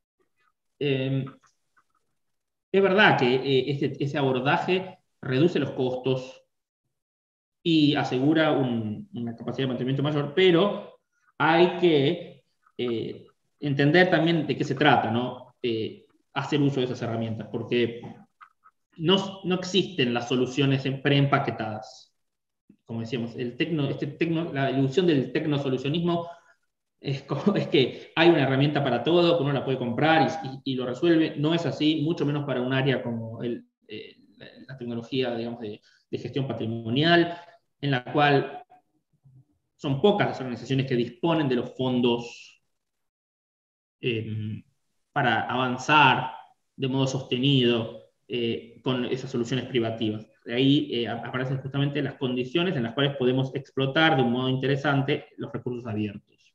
es verdad que ese abordaje reduce los costos y asegura una capacidad de mantenimiento mayor, pero hay que entender también de qué se trata, ¿no? Hacer uso de esas herramientas, porque no existen las soluciones preempaquetadas. Como decíamos, la ilusión del tecnosolucionismo es que hay una herramienta para todo, que uno la puede comprar y lo resuelve. No es así, mucho menos para un área como la tecnología, digamos, de gestión patrimonial, en la cual son pocas las organizaciones que disponen de los fondos para avanzar de modo sostenido con esas soluciones privativas. De ahí aparecen justamente las condiciones en las cuales podemos explotar de un modo interesante los recursos abiertos.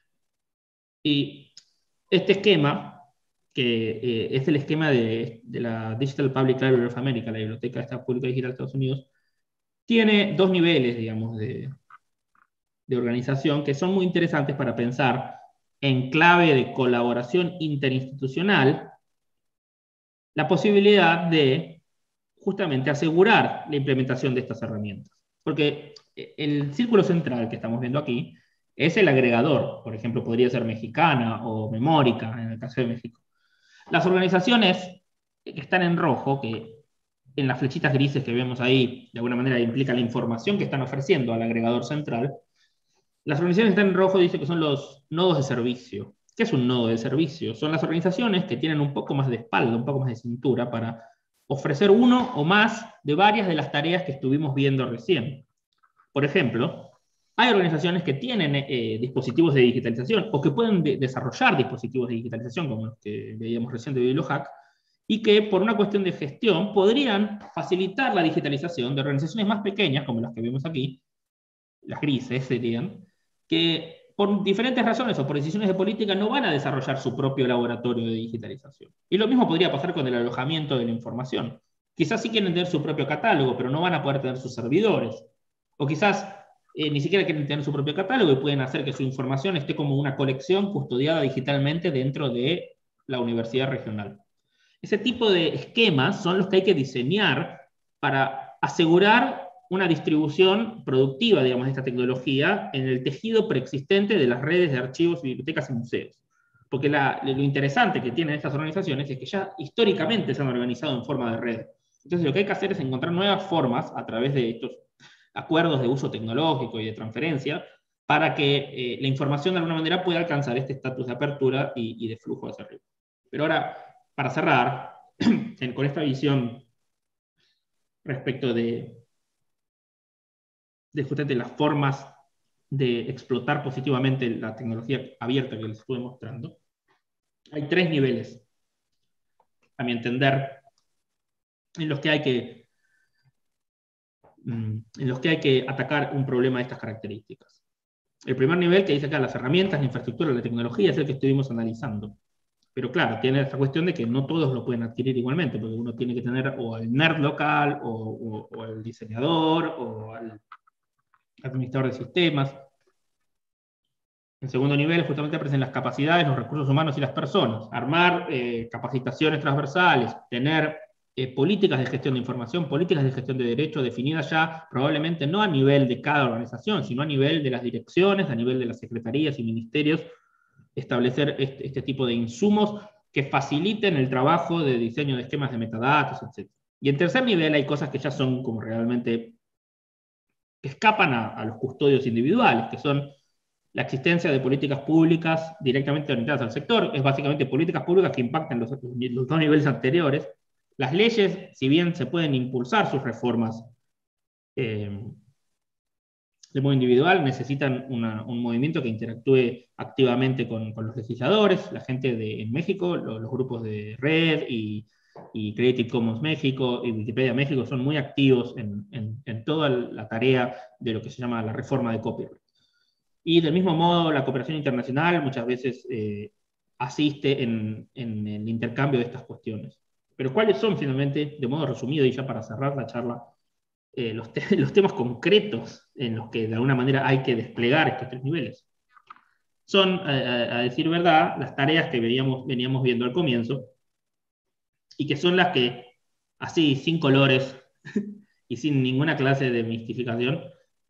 Y este esquema, que es el esquema de la Digital Public Library of America, la biblioteca esta pública digital de Estados Unidos, tiene dos niveles, digamos, de organización que son muy interesantes para pensar en clave de colaboración interinstitucional la posibilidad de justamente asegurar la implementación de estas herramientas. Porque el círculo central que estamos viendo aquí es el agregador, por ejemplo, podría ser Mexicana o Memórica, en el caso de México. Las organizaciones que están en rojo, que en las flechitas grises que vemos ahí, de alguna manera implica la información que están ofreciendo al agregador central, Las organizaciones que están en rojo dice que son los nodos de servicio. ¿Qué es un nodo de servicio? Son las organizaciones que tienen un poco más de espalda, un poco más de cintura para ofrecer uno o más de varias de las tareas que estuvimos viendo recién. Por ejemplo, hay organizaciones que tienen dispositivos de digitalización o que pueden desarrollar dispositivos de digitalización, como los que veíamos recién de BiblioHack, y que por una cuestión de gestión podrían facilitar la digitalización de organizaciones más pequeñas, como las que vemos aquí, las grises serían, que por diferentes razones o por decisiones de política no van a desarrollar su propio laboratorio de digitalización. Y lo mismo podría pasar con el alojamiento de la información. Quizás sí quieren tener su propio catálogo, pero no van a poder tener sus servidores. O quizás ni siquiera quieren tener su propio catálogo y pueden hacer que su información esté como una colección custodiada digitalmente dentro de la universidad regional. Ese tipo de esquemas son los que hay que diseñar para asegurar una distribución productiva, digamos, de esta tecnología en el tejido preexistente de las redes de archivos, bibliotecas y museos. Porque lo interesante que tienen estas organizaciones es que ya históricamente se han organizado en forma de red. Entonces lo que hay que hacer es encontrar nuevas formas a través de estos acuerdos de uso tecnológico y de transferencia para que la información de alguna manera pueda alcanzar este estatus de apertura y de flujo hacia arriba. Pero ahora, para cerrar, con esta visión respecto de justamente las formas de explotar positivamente la tecnología abierta que les estuve mostrando, hay tres niveles, a mi entender, en los que hay que atacar un problema de estas características. El primer nivel, que dice acá, las herramientas, la infraestructura, la tecnología, es el que estuvimos analizando. Pero claro, tiene esta cuestión de que no todos lo pueden adquirir igualmente, porque uno tiene que tener o al nerd local, o al diseñador, o al administrador de sistemas. En segundo nivel, justamente aparecen las capacidades, los recursos humanos y las personas. Armar capacitaciones transversales, tener políticas de gestión de información, políticas de gestión de derechos definidas ya probablemente no a nivel de cada organización, sino a nivel de las direcciones, a nivel de las secretarías y ministerios, establecer este tipo de insumos que faciliten el trabajo de diseño de esquemas de metadatos, etc. Y en tercer nivel hay cosas que ya son como realmente, que escapan a los custodios individuales, que son la existencia de políticas públicas directamente orientadas al sector, es básicamente políticas públicas que impactan los dos niveles anteriores. Las leyes, si bien se pueden impulsar sus reformas de modo individual, necesitan un movimiento que interactúe activamente con los legisladores, la gente en México, los grupos de Red y Creative Commons México y Wikipedia México son muy activos en toda la tarea de lo que se llama la reforma de copyright. Y del mismo modo, la cooperación internacional muchas veces asiste en el intercambio de estas cuestiones. Pero ¿cuáles son finalmente, de modo resumido y ya para cerrar la charla, los temas concretos en los que de alguna manera hay que desplegar estos tres niveles? Son, a decir verdad, las tareas que veníamos viendo al comienzo, y que son las que, así, sin colores y sin ninguna clase de mistificación,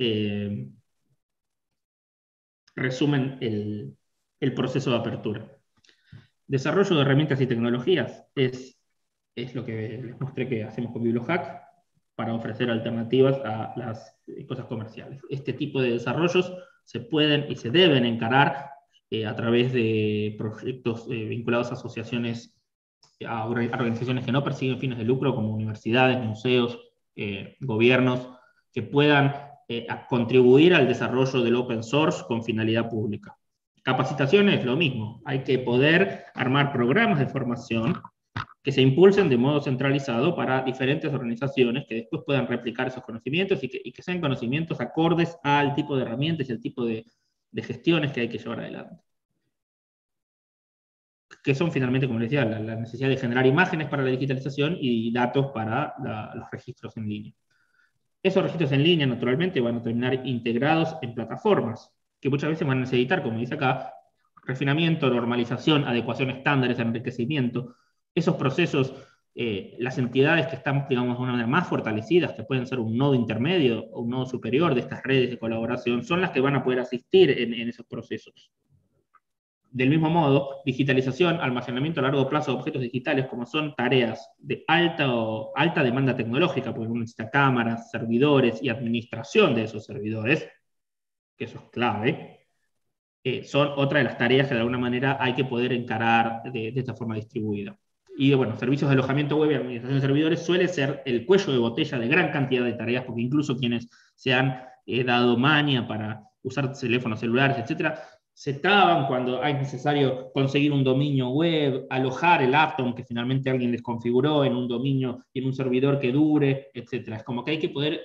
resumen el proceso de apertura. Desarrollo de herramientas y tecnologías es lo que les mostré que hacemos con BiblioHack para ofrecer alternativas a las cosas comerciales. Este tipo de desarrollos se pueden y se deben encarar a través de proyectos vinculados a asociaciones, a organizaciones que no persiguen fines de lucro, como universidades, museos, gobiernos, que puedan a contribuir al desarrollo del open source con finalidad pública. Capacitaciones, lo mismo. Hay que poder armar programas de formación que se impulsen de modo centralizado para diferentes organizaciones que después puedan replicar esos conocimientos y que sean conocimientos acordes al tipo de herramientas y al tipo de gestiones que hay que llevar adelante. Que son finalmente, como les decía, la necesidad de generar imágenes para la digitalización y datos para los registros en línea. Esos registros en línea, naturalmente, van a terminar integrados en plataformas, que muchas veces van a necesitar, como dice acá, refinamiento, normalización, adecuación a estándares, enriquecimiento. Esos procesos, las entidades que están, digamos, de una manera más fortalecidas, que pueden ser un nodo intermedio o un nodo superior de estas redes de colaboración, son las que van a poder asistir en esos procesos. Del mismo modo, digitalización, almacenamiento a largo plazo de objetos digitales, como son tareas de alta demanda tecnológica, porque uno necesita cámaras, servidores y administración de esos servidores, que eso es clave, son otra de las tareas que de alguna manera hay que poder encarar de esta forma distribuida. Y bueno, servicios de alojamiento web y administración de servidores suele ser el cuello de botella de gran cantidad de tareas, porque incluso quienes se han dado maña para usar teléfonos celulares, etcétera, se traban cuando es necesario conseguir un dominio web, alojar el Atom que finalmente alguien les configuró en un dominio y en un servidor que dure, etcétera. Es como que hay que poder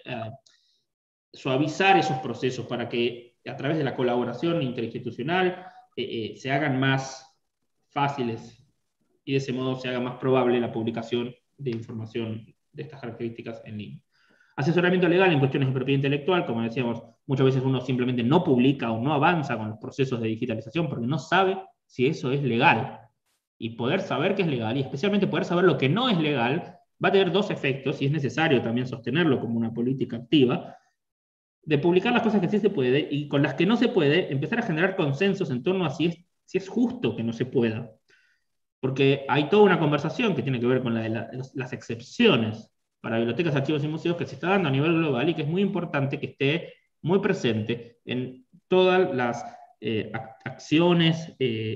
suavizar esos procesos para que a través de la colaboración interinstitucional se hagan más fáciles y de ese modo se haga más probable la publicación de información de estas características en línea. Asesoramiento legal en cuestiones de propiedad intelectual, como decíamos, muchas veces uno simplemente no publica o no avanza con los procesos de digitalización porque no sabe si eso es legal. Y poder saber que es legal, y especialmente poder saber lo que no es legal, va a tener dos efectos, y es necesario también sostenerlo como una política activa, de publicar las cosas que sí se puede, y con las que no se puede, empezar a generar consensos en torno a si es justo que no se pueda. Porque hay toda una conversación que tiene que ver con las excepciones para bibliotecas, archivos y museos que se está dando a nivel global y que es muy importante que esté muy presente en todas las acciones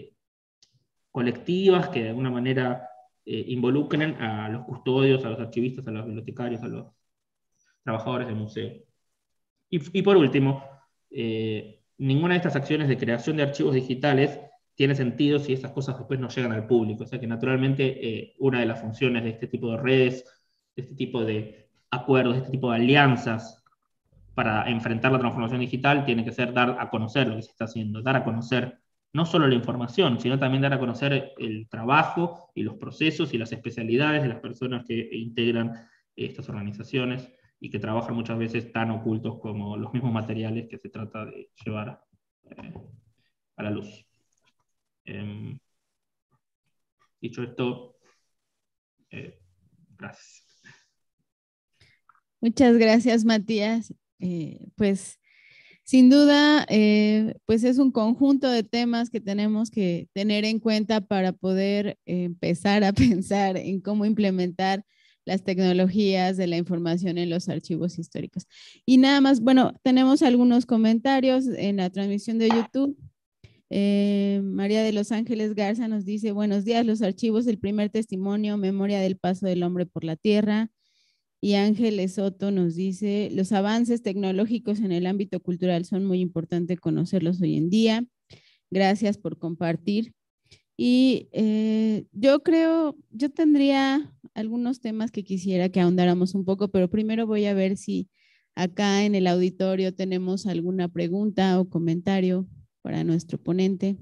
colectivas que de alguna manera involucren a los custodios, a los archivistas, a los bibliotecarios, a los trabajadores del museo. Y por último, ninguna de estas acciones de creación de archivos digitales tiene sentido si esas cosas después no llegan al público. O sea que naturalmente una de las funciones de este tipo de redes, de este tipo de acuerdos, de este tipo de alianzas para enfrentar la transformación digital tiene que ser dar a conocer lo que se está haciendo, dar a conocer no solo la información, sino también dar a conocer el trabajo y los procesos y las especialidades de las personas que integran estas organizaciones y que trabajan muchas veces tan ocultos como los mismos materiales que se trata de llevar a la luz. Dicho esto, gracias. Muchas gracias, Matías. Pues sin duda, pues es un conjunto de temas que tenemos que tener en cuenta para poder empezar a pensar en cómo implementar las tecnologías de la información en los archivos históricos. Y nada más, bueno, tenemos algunos comentarios en la transmisión de YouTube. María de Los Ángeles Garza nos dice, buenos días, los archivos del primer testimonio, memoria del paso del hombre por la tierra. Y Ángeles Soto nos dice, los avances tecnológicos en el ámbito cultural son muy importantes conocerlos hoy en día. Gracias por compartir. Y yo tendría algunos temas que quisiera que ahondáramos un poco, pero primero voy a ver si acá en el auditorio tenemos alguna pregunta o comentario para nuestro ponente.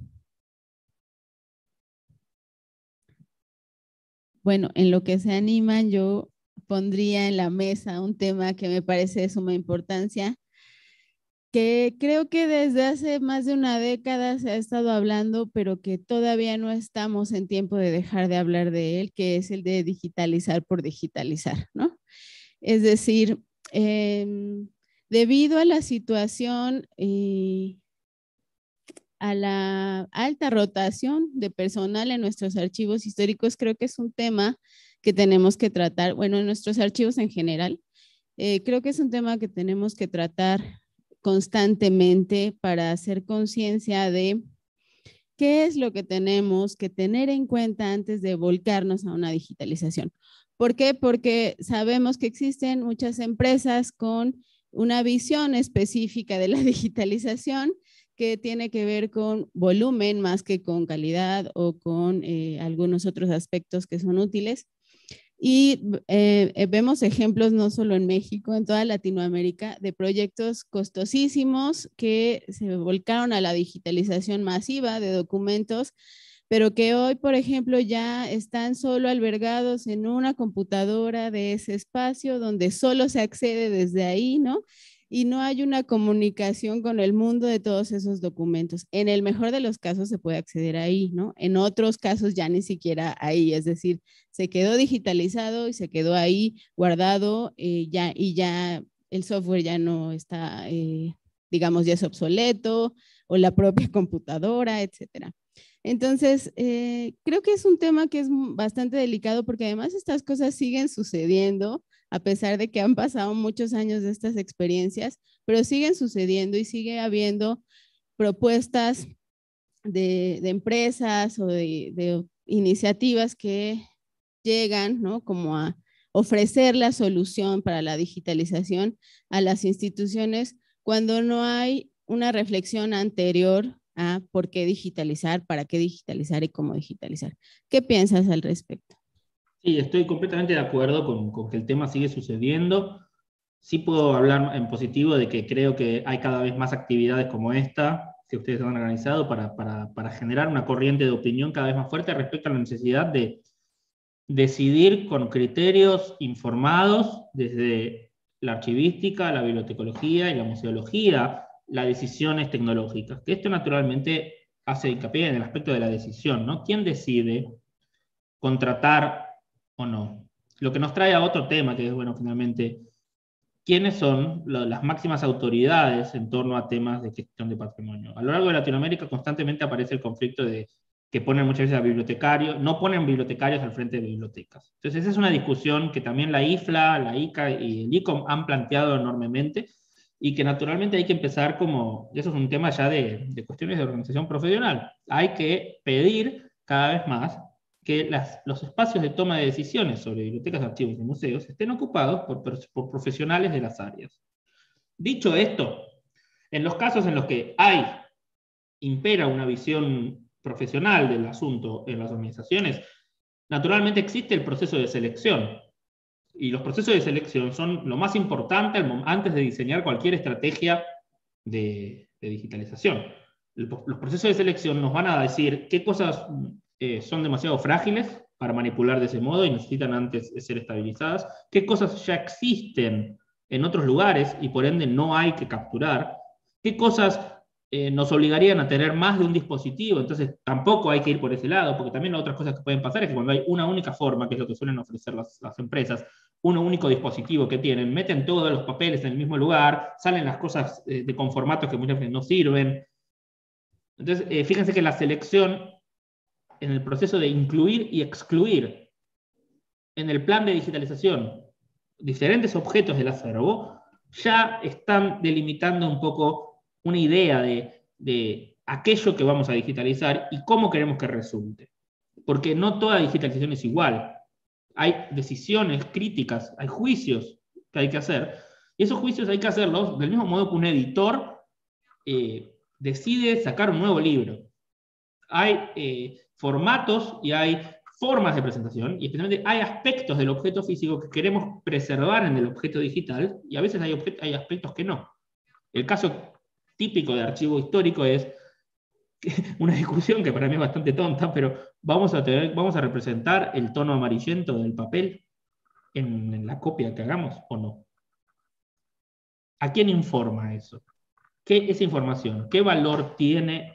Bueno, en lo que se animan, yo pondría en la mesa un tema que me parece de suma importancia, que creo que desde hace más de una década se ha estado hablando, pero que todavía no estamos en tiempo de dejar de hablar de él, que es el de digitalizar por digitalizar, ¿no? Es decir, debido a la situación a la alta rotación de personal en nuestros archivos históricos, creo que es un tema que tenemos que tratar, bueno, en nuestros archivos en general, creo que es un tema que tenemos que tratar constantemente para hacer conciencia de qué es lo que tenemos que tener en cuenta antes de volcarnos a una digitalización. ¿Por qué? Porque sabemos que existen muchas empresas con una visión específica de la digitalización que tiene que ver con volumen más que con calidad o con algunos otros aspectos que son útiles. Y vemos ejemplos no solo en México, en toda Latinoamérica, de proyectos costosísimos que se volcaron a la digitalización masiva de documentos, pero que hoy, por ejemplo, ya están solo albergados en una computadora de ese espacio donde solo se accede desde ahí, ¿no? Y no hay una comunicación con el mundo de todos esos documentos. En el mejor de los casos se puede acceder ahí, ¿no? En otros casos ya ni siquiera ahí, es decir, se quedó digitalizado y se quedó ahí guardado y ya el software ya no está, digamos, ya es obsoleto o la propia computadora, etcétera. Entonces, creo que es un tema que es bastante delicado porque además estas cosas siguen sucediendo a pesar de que han pasado muchos años de estas experiencias, pero siguen sucediendo y sigue habiendo propuestas de empresas o de iniciativas que llegan, ¿no? Como a ofrecer la solución para la digitalización a las instituciones cuando no hay una reflexión anterior a por qué digitalizar, para qué digitalizar y cómo digitalizar. ¿Qué piensas al respecto? Sí, estoy completamente de acuerdo con que el tema sigue sucediendo. Sí puedo hablar en positivo de que creo que hay cada vez más actividades como esta que ustedes han organizado para generar una corriente de opinión cada vez más fuerte respecto a la necesidad de decidir con criterios informados desde la archivística, la bibliotecología y la museología las decisiones tecnológicas. Que esto naturalmente hace hincapié en el aspecto de la decisión, ¿no? ¿Quién decide contratar o no? Lo que nos trae a otro tema, que es, bueno, finalmente, ¿quiénes son las máximas autoridades en torno a temas de gestión de patrimonio? A lo largo de Latinoamérica constantemente aparece el conflicto de que ponen muchas veces a bibliotecarios, no ponen bibliotecarios al frente de bibliotecas. Entonces esa es una discusión que también la IFLA, la ICA y el ICOM han planteado enormemente y que naturalmente hay que empezar como, y eso es un tema ya de cuestiones de organización profesional, hay que pedir cada vez más que los espacios de toma de decisiones sobre bibliotecas, archivos y museos estén ocupados por profesionales de las áreas. Dicho esto, en los casos en los que impera una visión profesional del asunto en las organizaciones, naturalmente existe el proceso de selección. Y los procesos de selección son lo más importante antes de diseñar cualquier estrategia de digitalización. Los procesos de selección nos van a decir qué cosas son demasiado frágiles para manipular de ese modo y necesitan antes ser estabilizadas, qué cosas ya existen en otros lugares y por ende no hay que capturar, qué cosas nos obligarían a tener más de un dispositivo, entonces tampoco hay que ir por ese lado, porque también otras cosas que pueden pasar es que cuando hay una única forma, que es lo que suelen ofrecer las empresas, un único dispositivo que tienen, meten todos los papeles en el mismo lugar, salen las cosas con formatos que muchas veces no sirven. Entonces, fíjense que la selección en el proceso de incluir y excluir en el plan de digitalización diferentes objetos del acervo, ya están delimitando un poco una idea de aquello que vamos a digitalizar y cómo queremos que resulte. Porque no toda digitalización es igual. Hay decisiones críticas, hay juicios que hay que hacer, y esos juicios hay que hacerlos del mismo modo que un editor decide sacar un nuevo libro. Hay formatos y hay formas de presentación, y especialmente hay aspectos del objeto físico que queremos preservar en el objeto digital, y a veces hay aspectos que no. El caso típico de archivo histórico es una discusión que para mí es bastante tonta, pero vamos a representar el tono amarillento del papel en la copia que hagamos o no. ¿A quién informa eso? ¿Qué es información? ¿Qué valor tiene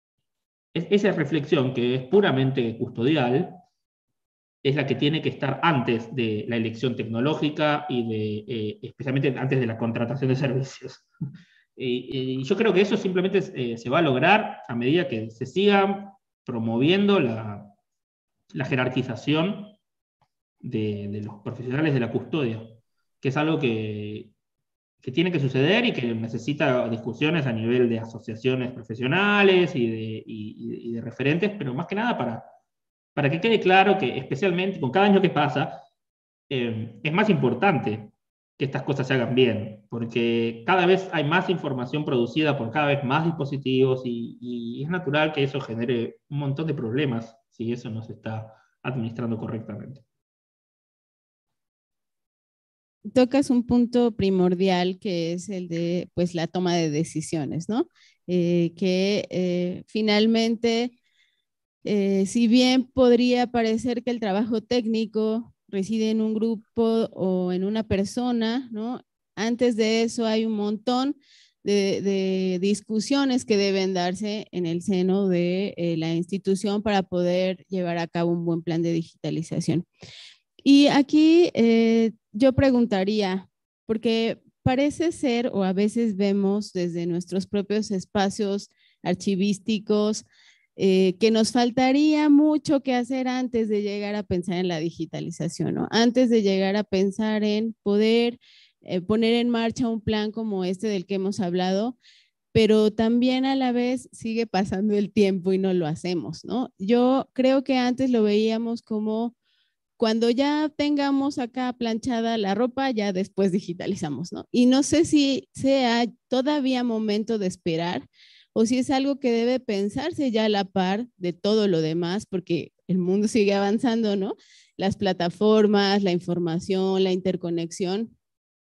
esa reflexión que es puramente custodial? Es la que tiene que estar antes de la elección tecnológica y especialmente antes de la contratación de servicios. Y yo creo que eso simplemente se va a lograr a medida que se siga promoviendo la jerarquización de los profesionales de la custodia, que es algo que tiene que suceder y que necesita discusiones a nivel de asociaciones profesionales y de referentes, pero más que nada para que quede claro que especialmente con cada año que pasa, es más importante que estas cosas se hagan bien, porque cada vez hay más información producida por cada vez más dispositivos y es natural que eso genere un montón de problemas si eso no se está administrando correctamente. Tocas un punto primordial que es el de pues la toma de decisiones, ¿no? Que finalmente, si bien podría parecer que el trabajo técnico reside en un grupo o en una persona, ¿no? Antes de eso hay un montón de discusiones que deben darse en el seno de la institución para poder llevar a cabo un buen plan de digitalización. Y aquí yo preguntaría, porque parece ser, o a veces vemos desde nuestros propios espacios archivísticos, que nos faltaría mucho que hacer antes de llegar a pensar en la digitalización, ¿no? Antes de llegar a pensar en poder poner en marcha un plan como este del que hemos hablado, pero también a la vez sigue pasando el tiempo y no lo hacemos, ¿no? Yo creo que antes lo veíamos como cuando ya tengamos acá planchada la ropa, ya después digitalizamos, ¿no? Y no sé si sea todavía momento de esperar o si es algo que debe pensarse ya a la par de todo lo demás, porque el mundo sigue avanzando, ¿no? Las plataformas, la información, la interconexión,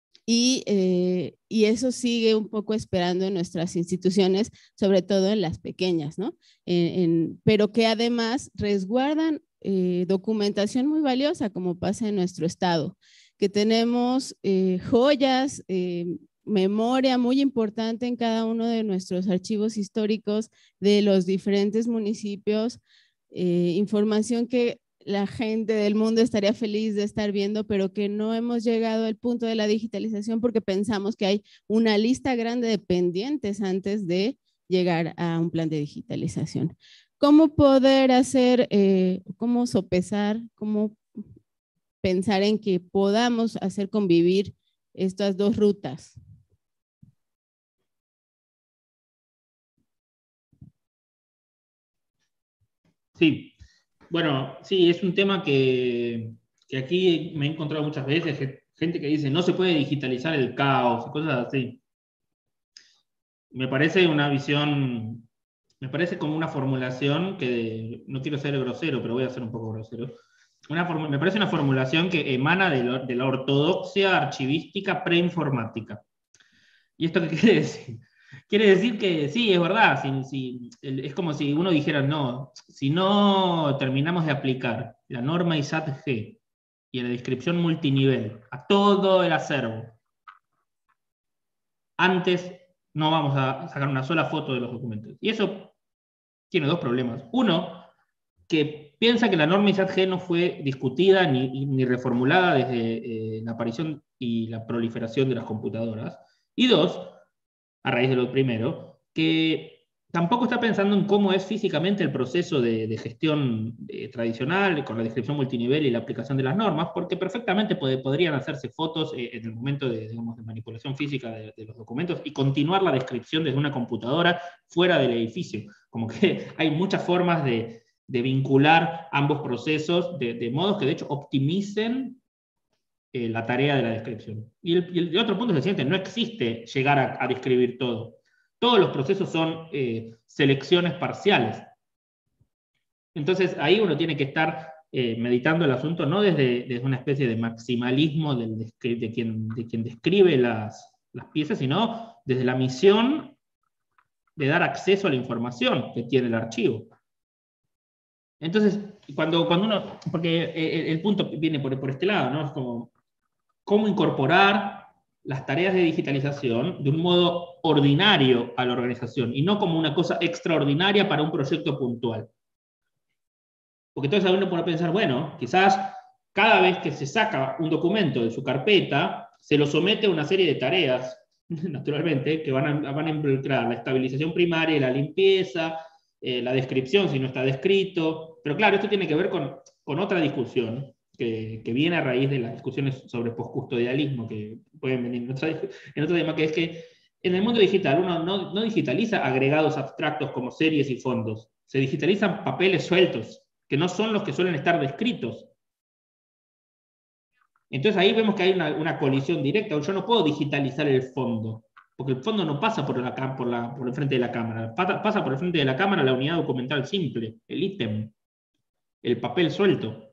y eso sigue un poco esperando en nuestras instituciones, sobre todo en las pequeñas, ¿no? Pero que además resguardan documentación muy valiosa, como pasa en nuestro estado, que tenemos joyas, memoria muy importante en cada uno de nuestros archivos históricos de los diferentes municipios, información que la gente del mundo estaría feliz de estar viendo, pero que no hemos llegado al punto de la digitalización porque pensamos que hay una lista grande de pendientes antes de llegar a un plan de digitalización. ¿Cómo poder hacer, cómo sopesar, cómo pensar en que podamos hacer convivir estas dos rutas? Sí, bueno, sí, es un tema que aquí me he encontrado muchas veces, gente que dice, no se puede digitalizar el caos, y cosas así. Me parece una visión, me parece como una formulación que, no quiero ser grosero, pero voy a ser un poco grosero. Me parece una formulación que emana de la ortodoxia archivística preinformática. ¿Y esto qué quiere decir? Quiere decir que sí, es verdad, es como si uno dijera, no, si no terminamos de aplicar la norma ISAT-G y la descripción multinivel a todo el acervo, antes no vamos a sacar una sola foto de los documentos. Y eso tiene dos problemas. Uno, que piensa que la norma ISAT-G no fue discutida ni reformulada desde la aparición y la proliferación de las computadoras. Y dos, a raíz de lo primero, que tampoco está pensando en cómo es físicamente el proceso de gestión tradicional, con la descripción multinivel y la aplicación de las normas, porque perfectamente podrían hacerse fotos en el momento digamos, de manipulación física de los documentos y continuar la descripción desde una computadora fuera del edificio. Como que hay muchas formas de vincular ambos procesos de modos que de hecho optimicen la tarea de la descripción. Y el otro punto es el siguiente, no existe llegar a describir todo. Todos los procesos son selecciones parciales. Entonces ahí uno tiene que estar meditando el asunto no desde una especie de maximalismo de quien describe las piezas, sino desde la misión de dar acceso a la información que tiene el archivo. Entonces, cuando uno, porque el punto viene por este lado, ¿no? Es como, ¿cómo incorporar las tareas de digitalización de un modo ordinario a la organización y no como una cosa extraordinaria para un proyecto puntual? Porque entonces uno puede pensar, bueno, quizás cada vez que se saca un documento de su carpeta, se lo somete a una serie de tareas, naturalmente, que van a involucrar la estabilización primaria, la limpieza, la descripción si no está descrito. Pero claro, esto tiene que ver con otra discusión que viene a raíz de las discusiones sobre postcustodialismo que pueden venir en otro tema, que es que en el mundo digital uno no digitaliza agregados abstractos como series y fondos, se digitalizan papeles sueltos, que no son los que suelen estar descritos. Entonces ahí vemos que hay una colisión directa. Yo no puedo digitalizar el fondo, porque el fondo no pasa por el frente de la cámara, pasa por el frente de la cámara la unidad documental simple, el ítem, el papel suelto.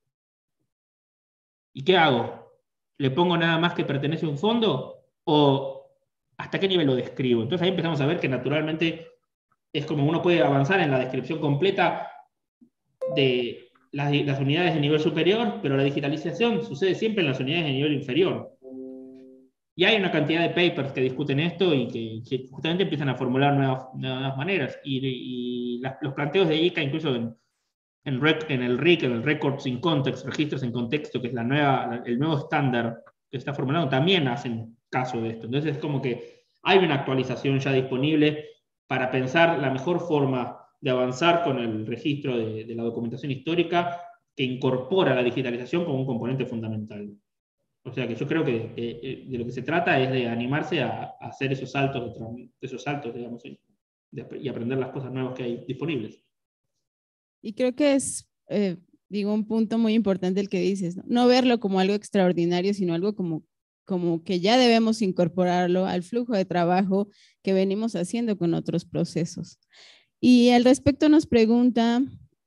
¿Y qué hago? ¿Le pongo nada más que pertenece a un fondo? ¿O hasta qué nivel lo describo? Entonces ahí empezamos a ver que naturalmente es como uno puede avanzar en la descripción completa de las unidades de nivel superior, pero la digitalización sucede siempre en las unidades de nivel inferior. Y hay una cantidad de papers que discuten esto y que justamente empiezan a formular nuevas maneras. Y los planteos de ICA, incluso en el RIC, en el Records in Context, registros en contexto, que es el nuevo estándar que está formulado, también hacen caso de esto. Entonces es como que hay una actualización ya disponible para pensar la mejor forma de avanzar con el registro de la documentación histórica que incorpora la digitalización como un componente fundamental. O sea que yo creo que de lo que se trata es de animarse a hacer esos saltos, digamos, y aprender las cosas nuevas que hay disponibles. Y creo que es, digo, un punto muy importante el que dices, ¿no? No verlo como algo extraordinario, sino algo como que ya debemos incorporarlo al flujo de trabajo que venimos haciendo con otros procesos. Y al respecto nos preguntan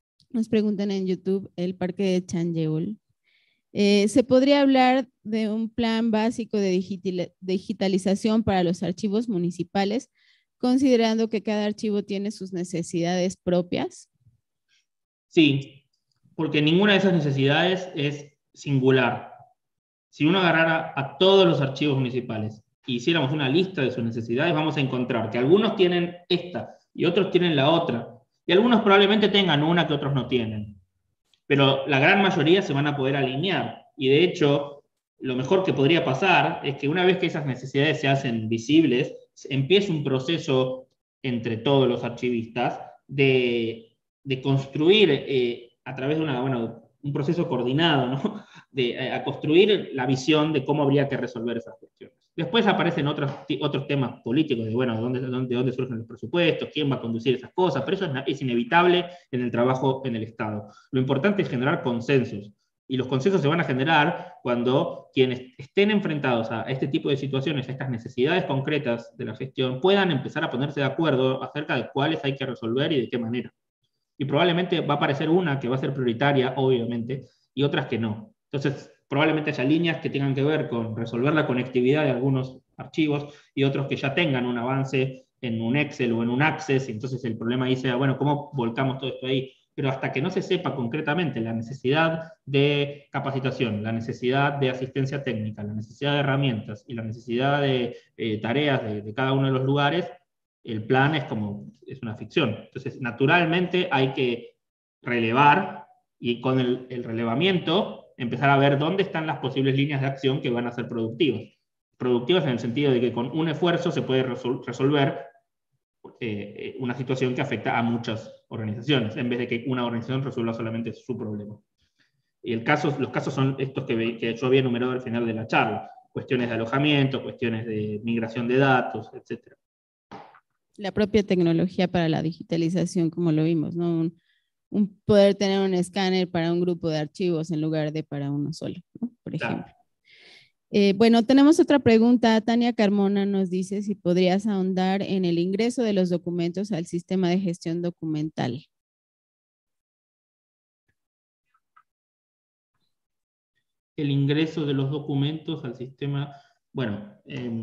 en YouTube el Parque de Chanyeol. ¿Se podría hablar de un plan básico de digitalización para los archivos municipales, considerando que cada archivo tiene sus necesidades propias? Sí, porque ninguna de esas necesidades es singular. Si uno agarrara a todos los archivos municipales y hiciéramos una lista de sus necesidades, vamos a encontrar que algunos tienen esta y otros tienen la otra, y algunos probablemente tengan una que otros no tienen. Pero la gran mayoría se van a poder alinear, y de hecho, lo mejor que podría pasar es que una vez que esas necesidades se hacen visibles, empiece un proceso entre todos los archivistas de construir a través de un proceso coordinado, ¿no? A construir la visión de cómo habría que resolver esas cuestiones. Después aparecen otros temas políticos, de bueno, de dónde surgen los presupuestos, quién va a conducir esas cosas, pero eso es inevitable en el trabajo en el Estado. Lo importante es generar consensos, y los consensos se van a generar cuando quienes estén enfrentados a este tipo de situaciones, a estas necesidades concretas de la gestión, puedan empezar a ponerse de acuerdo acerca de cuáles hay que resolver y de qué manera. Y probablemente va a aparecer una que va a ser prioritaria, obviamente, y otras que no. Entonces, probablemente haya líneas que tengan que ver con resolver la conectividad de algunos archivos y otros que ya tengan un avance en un Excel o en un Access, y entonces el problema ahí sea, bueno, ¿cómo volcamos todo esto ahí? Pero hasta que no se sepa concretamente la necesidad de capacitación, la necesidad de asistencia técnica, la necesidad de herramientas y la necesidad de tareas de cada uno de los lugares, el plan es una ficción. Entonces, naturalmente hay que relevar, y con el relevamiento empezar a ver dónde están las posibles líneas de acción que van a ser productivas. Productivas en el sentido de que con un esfuerzo se puede resolver una situación que afecta a muchas organizaciones, en vez de que una organización resuelva solamente su problema. Y los casos son estos que yo había enumerado al final de la charla: cuestiones de alojamiento, cuestiones de migración de datos, etc. La propia tecnología para la digitalización, como lo vimos, ¿no? Un poder tener un escáner para un grupo de archivos en lugar de para uno solo, ¿no? Por ejemplo. Claro. Bueno, tenemos otra pregunta. Tania Carmona nos dice si podrías ahondar en el ingreso de los documentos al sistema de gestión documental. El ingreso de los documentos al sistema, bueno,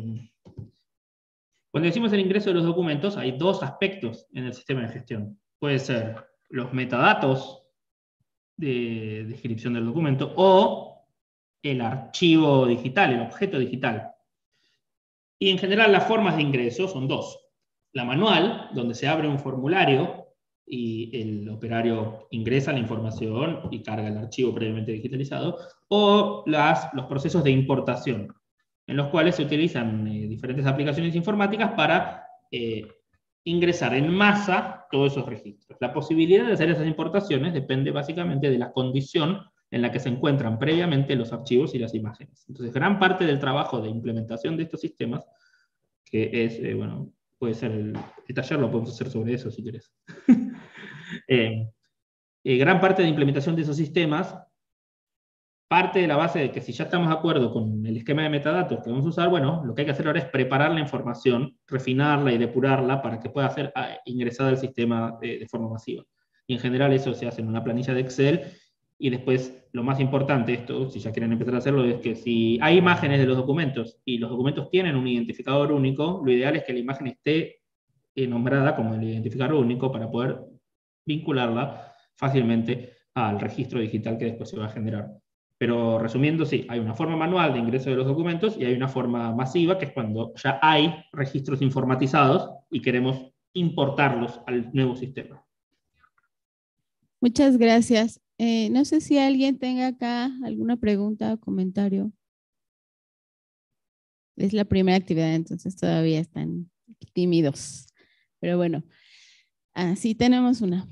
cuando decimos el ingreso de los documentos, hay dos aspectos en el sistema de gestión. Puede ser los metadatos de descripción del documento o el archivo digital, el objeto digital. Y en general las formas de ingreso son dos: la manual, donde se abre un formulario y el operario ingresa la información y carga el archivo previamente digitalizado, o los procesos de importación, en los cuales se utilizan diferentes aplicaciones informáticas para ingresar en masa todos esos registros. La posibilidad de hacer esas importaciones depende básicamente de la condición en la que se encuentran previamente los archivos y las imágenes. Entonces, gran parte del trabajo de implementación de estos sistemas, que es, puede ser el taller, lo podemos hacer sobre eso si querés. Gran parte de implementación de esos sistemas parte de la base de que si ya estamos de acuerdo con el esquema de metadatos que vamos a usar, bueno, lo que hay que hacer ahora es preparar la información, refinarla y depurarla para que pueda ser ingresada al sistema de forma masiva. Y en general eso se hace en una planilla de Excel, y después lo más importante, esto, si ya quieren empezar a hacerlo, es que si hay imágenes de los documentos y los documentos tienen un identificador único, lo ideal es que la imagen esté nombrada como el identificador único para poder vincularla fácilmente al registro digital que después se va a generar. Pero resumiendo, sí, hay una forma manual de ingreso de los documentos y hay una forma masiva, que es cuando ya hay registros informatizados y queremos importarlos al nuevo sistema. Muchas gracias. No sé si alguien tenga acá alguna pregunta o comentario. Es la primera actividad, entonces todavía están tímidos. Pero bueno, Ah, sí, tenemos una.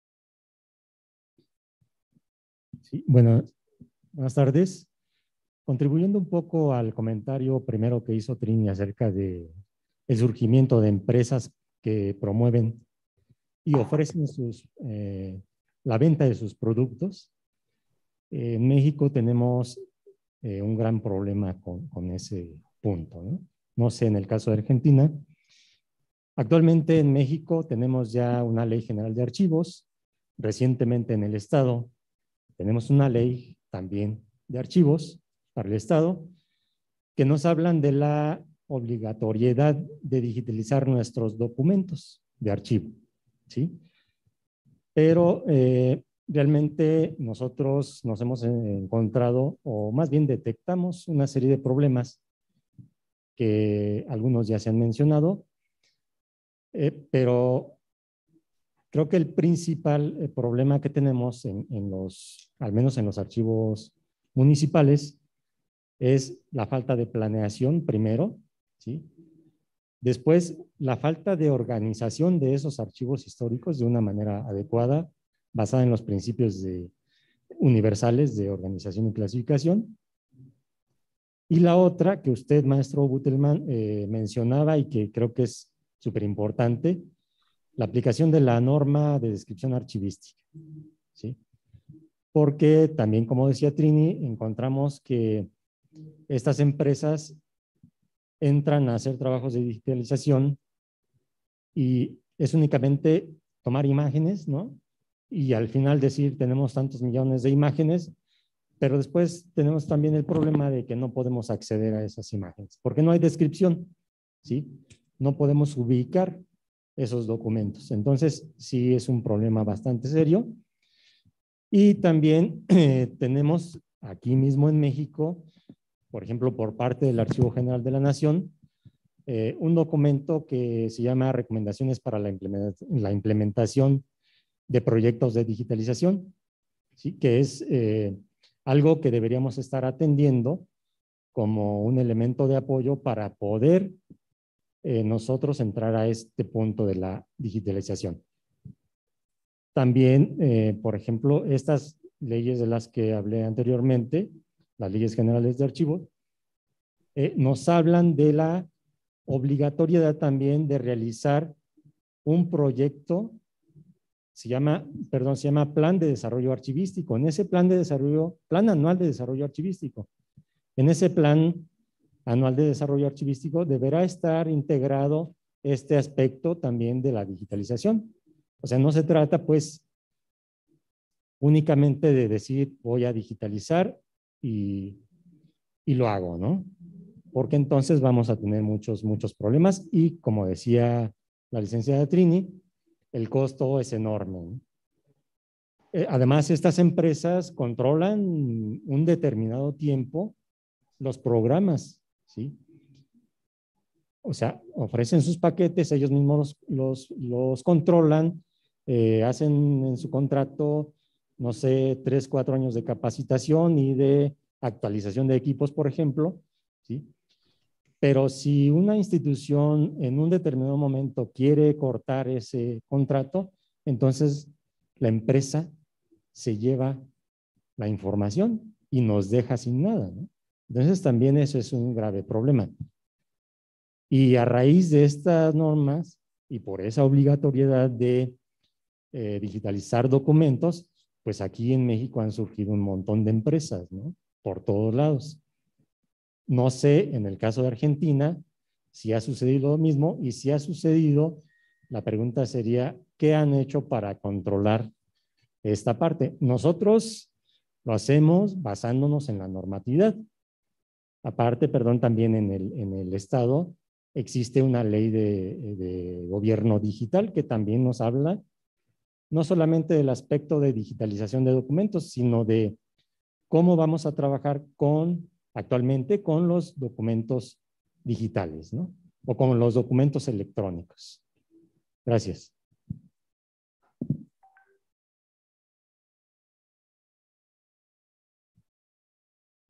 Sí, bueno, buenas tardes. Contribuyendo un poco al comentario primero que hizo Trini acerca de el surgimiento de empresas que promueven y ofrecen la venta de sus productos. En México tenemos un gran problema con ese punto, ¿no? No sé, en el caso de Argentina, actualmente en México tenemos ya una ley general de archivos. Recientemente en el Estado tenemos una ley también de archivos para el Estado que nos hablan de la obligatoriedad de digitalizar nuestros documentos de archivo, ¿sí? Pero realmente nosotros nos hemos encontrado, o más bien detectamos una serie de problemas que algunos ya se han mencionado, pero creo que el principal problema que tenemos al menos en los archivos municipales, es la falta de planeación primero, ¿sí? Después, la falta de organización de esos archivos históricos de una manera adecuada, basada en los principios universales de organización y clasificación. Y la otra que usted, maestro Butelman, mencionaba y que creo que es súper importante, la aplicación de la norma de descripción archivística, ¿sí? Porque también, como decía Trini, encontramos que estas empresas entran a hacer trabajos de digitalización y es únicamente tomar imágenes, ¿no? Y al final decir, tenemos tantos millones de imágenes, pero después tenemos también el problema de que no podemos acceder a esas imágenes, porque no hay descripción, ¿sí? No podemos ubicar esos documentos. Entonces, sí es un problema bastante serio. Y también tenemos aquí mismo en México, por ejemplo, por parte del Archivo General de la Nación, un documento que se llama Recomendaciones para la implementación de proyectos de digitalización, ¿sí? Que es algo que deberíamos estar atendiendo como un elemento de apoyo para poder nosotros entrar a este punto de la digitalización. También, por ejemplo, estas leyes de las que hablé anteriormente, las leyes generales de archivo, nos hablan de la obligatoriedad también de realizar un proyecto, se llama Plan de Desarrollo Archivístico. En ese plan anual de desarrollo archivístico, en ese plan anual de desarrollo archivístico deberá estar integrado este aspecto también de la digitalización. O sea, no se trata pues únicamente de decir voy a digitalizar y lo hago, ¿no? Porque entonces vamos a tener muchos problemas y como decía la licenciada Trini, el costo es enorme, ¿no? Además, estas empresas controlan un determinado tiempo los programas, ¿sí? O sea, ofrecen sus paquetes, ellos mismos los controlan, hacen en su contrato, no sé, 3, 4 años de capacitación y de actualización de equipos, por ejemplo, ¿sí? Pero si una institución en un determinado momento quiere cortar ese contrato, entonces la empresa se lleva la información y nos deja sin nada, ¿no? Entonces también eso es un grave problema. Y a raíz de estas normas y por esa obligatoriedad de digitalizar documentos, pues aquí en México han surgido un montón de empresas, ¿no? Por todos lados. No sé, en el caso de Argentina, si ha sucedido lo mismo y si ha sucedido, la pregunta sería, ¿qué han hecho para controlar esta parte? Nosotros lo hacemos basándonos en la normatividad. Aparte, perdón, también en el Estado existe una ley de gobierno digital que también nos habla no solamente del aspecto de digitalización de documentos, sino de cómo vamos a trabajar actualmente con los documentos digitales, ¿no? O con los documentos electrónicos. Gracias.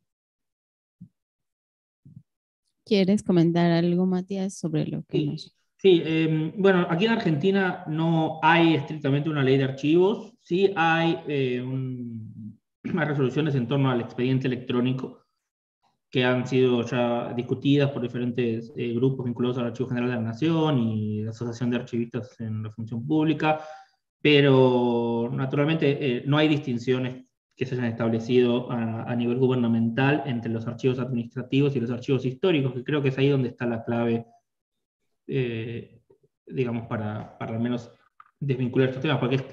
¿Quieres comentar algo, Matías, sobre lo que nos... Sí, bueno, aquí en Argentina no hay estrictamente una ley de archivos, sí hay unas resoluciones en torno al expediente electrónico que han sido ya discutidas por diferentes grupos vinculados al Archivo General de la Nación y la Asociación de Archivistas en la Función Pública, pero naturalmente no hay distinciones que se hayan establecido a nivel gubernamental entre los archivos administrativos y los archivos históricos, que creo que es ahí donde está la clave, digamos, para al menos desvincular estos temas, porque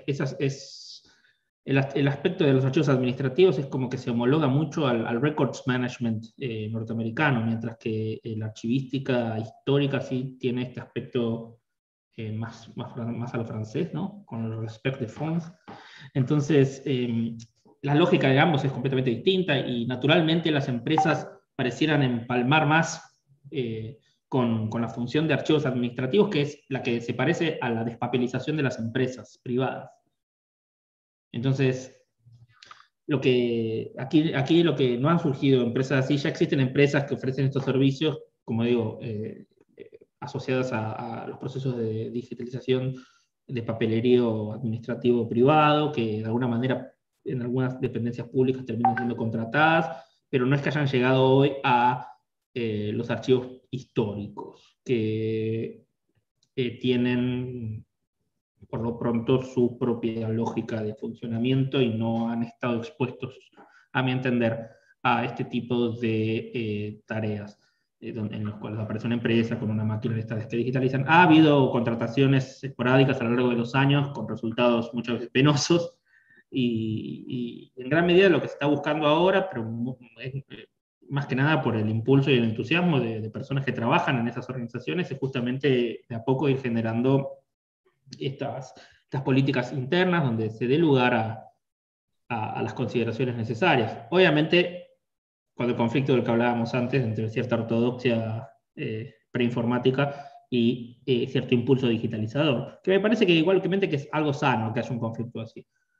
el aspecto de los archivos administrativos es como que se homologa mucho al records management norteamericano, mientras que la archivística histórica sí tiene este aspecto más a lo francés, ¿no? Con el respect de fonds. Entonces, la lógica de ambos es completamente distinta y naturalmente las empresas parecieran empalmar más con la función de archivos administrativos, que es la que se parece a la despapelización de las empresas privadas. Entonces, aquí lo que no han surgido empresas así, ya existen empresas que ofrecen estos servicios, como digo, asociadas a los procesos de digitalización de papelerío administrativo privado, que de alguna manera en algunas dependencias públicas terminan siendo contratadas, pero no es que hayan llegado hoy a los archivos históricos, que tienen por lo pronto su propia lógica de funcionamiento y no han estado expuestos, a mi entender, a este tipo de tareas en los cuales aparece una empresa con una máquina de estas que digitalizan. Ha habido contrataciones esporádicas a lo largo de los años con resultados muchas veces penosos y en gran medida lo que se está buscando ahora, pero más que nada por el impulso y el entusiasmo de personas que trabajan en esas organizaciones, es justamente de a poco ir generando estas políticas internas donde se dé lugar a las consideraciones necesarias. Obviamente, con el conflicto del que hablábamos antes entre cierta ortodoxia preinformática y cierto impulso digitalizador, que me parece que igualmente que es algo sano que haya un conflicto así.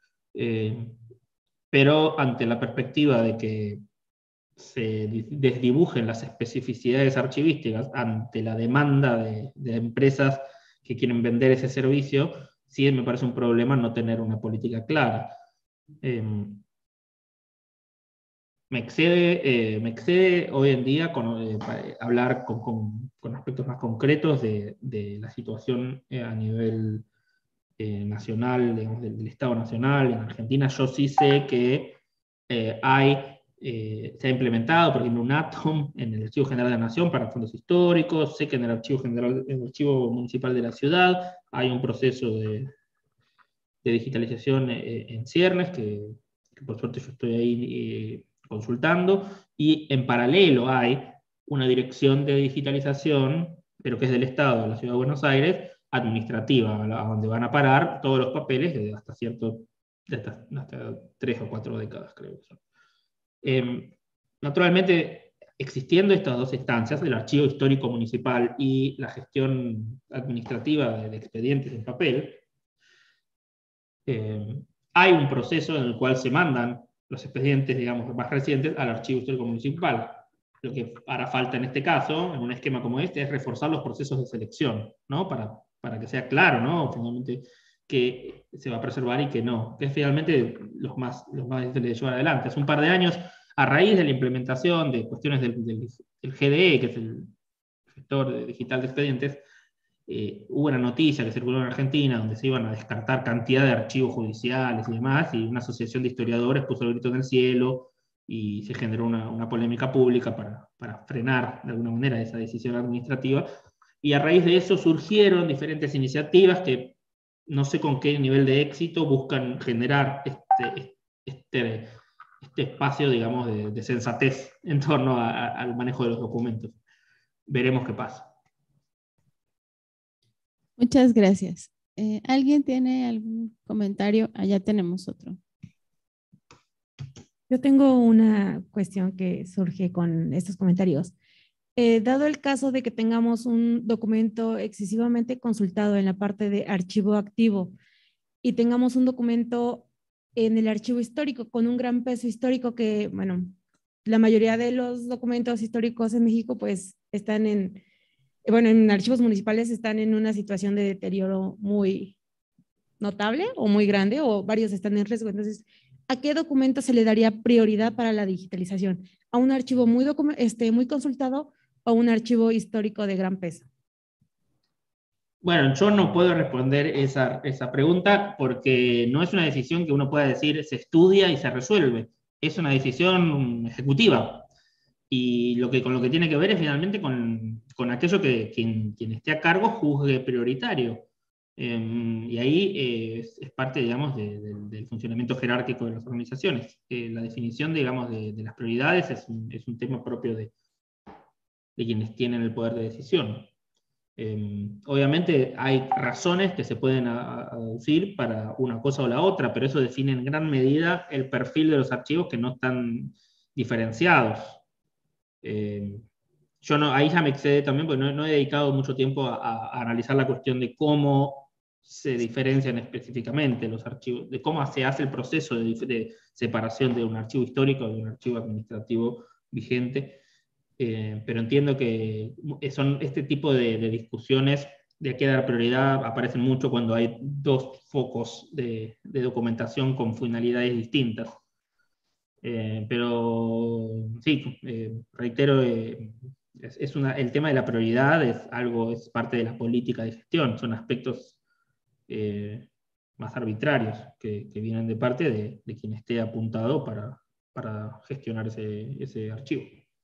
Pero ante la perspectiva de que se desdibujen las especificidades archivísticas ante la demanda de empresas que quieren vender ese servicio, sí me parece un problema no tener una política clara. Me excede hoy en día hablar con aspectos más concretos de la situación a nivel nacional, digamos, del Estado Nacional. En Argentina yo sí sé que se ha implementado, por ejemplo, un ATOM en el Archivo General de la Nación para fondos históricos. Sé que en el Archivo Municipal de la Ciudad hay un proceso de digitalización en ciernes, que por suerte yo estoy ahí consultando, y en paralelo hay una dirección de digitalización, pero que es del Estado, de la Ciudad de Buenos Aires, administrativa, a donde van a parar todos los papeles de hasta 3 o 4 décadas, creo que son. Naturalmente, existiendo estas dos instancias, el archivo histórico municipal y la gestión administrativa de expedientes en papel, hay un proceso en el cual se mandan los expedientes, digamos, más recientes al archivo histórico municipal. Lo que hará falta en este caso, en un esquema como este, es reforzar los procesos de selección, ¿no? Para que sea claro, ¿no? Finalmente, que se va a preservar y que no, que es finalmente los más difíciles de llevar adelante. Hace un par de años, a raíz de la implementación de cuestiones del GDE, que es el gestor digital de expedientes, hubo una noticia que circuló en Argentina donde se iban a descartar cantidad de archivos judiciales y demás, y una asociación de historiadores puso el grito en el cielo y se generó una polémica pública para frenar de alguna manera esa decisión administrativa. Y a raíz de eso surgieron diferentes iniciativas que no sé con qué nivel de éxito buscan generar este espacio, digamos, de sensatez en torno al manejo de los documentos. Veremos qué pasa. Muchas gracias. ¿Alguien tiene algún comentario? Allá tenemos otro. Yo tengo una cuestión que surge con estos comentarios. Dado el caso de que tengamos un documento excesivamente consultado en la parte de archivo activo y tengamos un documento en el archivo histórico con un gran peso histórico que, bueno, la mayoría de los documentos históricos en México pues están en bueno, en archivos municipales están en una situación de deterioro muy notable o muy grande, o varios están en riesgo. Entonces, ¿a qué documento se le daría prioridad para la digitalización? ¿A un archivo muy consultado o un archivo histórico de gran peso? Bueno, yo no puedo responder esa pregunta porque no es una decisión que uno pueda decir se estudia y se resuelve. Es una decisión ejecutiva. Y con lo que tiene que ver es finalmente con aquello que quien esté a cargo juzgue prioritario. Y ahí es parte, digamos, del funcionamiento jerárquico de las organizaciones. La definición, digamos, de las prioridades es un tema propio de quienes tienen el poder de decisión. Obviamente hay razones que se pueden aducir para una cosa o la otra, pero eso define en gran medida el perfil de los archivos que no están diferenciados. Yo no, ahí ya me excedé también, porque no he dedicado mucho tiempo a analizar la cuestión de cómo se diferencian específicamente los archivos, de cómo se hace el proceso de separación de un archivo histórico de un archivo administrativo vigente. Pero entiendo que son este tipo de discusiones de a qué dar prioridad aparecen mucho cuando hay dos focos de documentación con finalidades distintas. Pero sí, reitero, el tema de la prioridad es parte de la política de gestión, son aspectos más arbitrarios que vienen de parte de quien esté apuntado para gestionar ese archivo.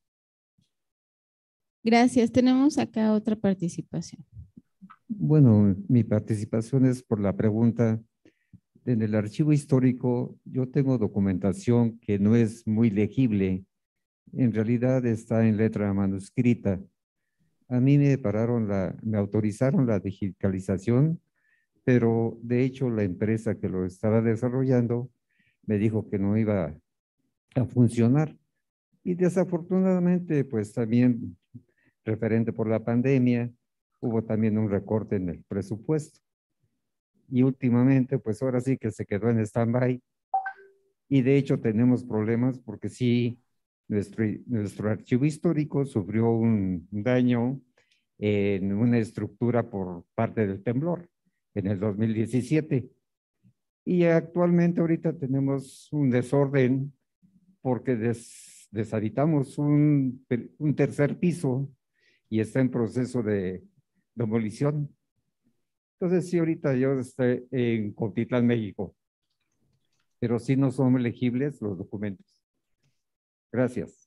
Gracias. Tenemos acá otra participación. Bueno, mi participación es por la pregunta. En el archivo histórico yo tengo documentación que no es muy legible. En realidad está en letra manuscrita. A mí me autorizaron la digitalización, pero de hecho la empresa que lo estaba desarrollando me dijo que no iba a funcionar. Y desafortunadamente, pues también referente por la pandemia, hubo también un recorte en el presupuesto. Y últimamente, pues ahora sí que se quedó en stand-by. Y de hecho tenemos problemas porque sí, nuestro archivo histórico sufrió un daño en una estructura por parte del temblor en el 2017. Y actualmente ahorita tenemos un desorden porque deshabitamos un tercer piso y está en proceso de demolición. Entonces, sí, ahorita yo estoy en Cuautitlán, México, pero sí no son legibles los documentos. Gracias.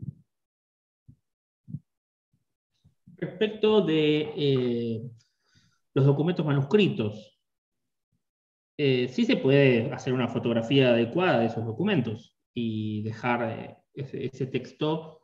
Respecto de los documentos manuscritos, sí se puede hacer una fotografía adecuada de esos documentos y dejar ese texto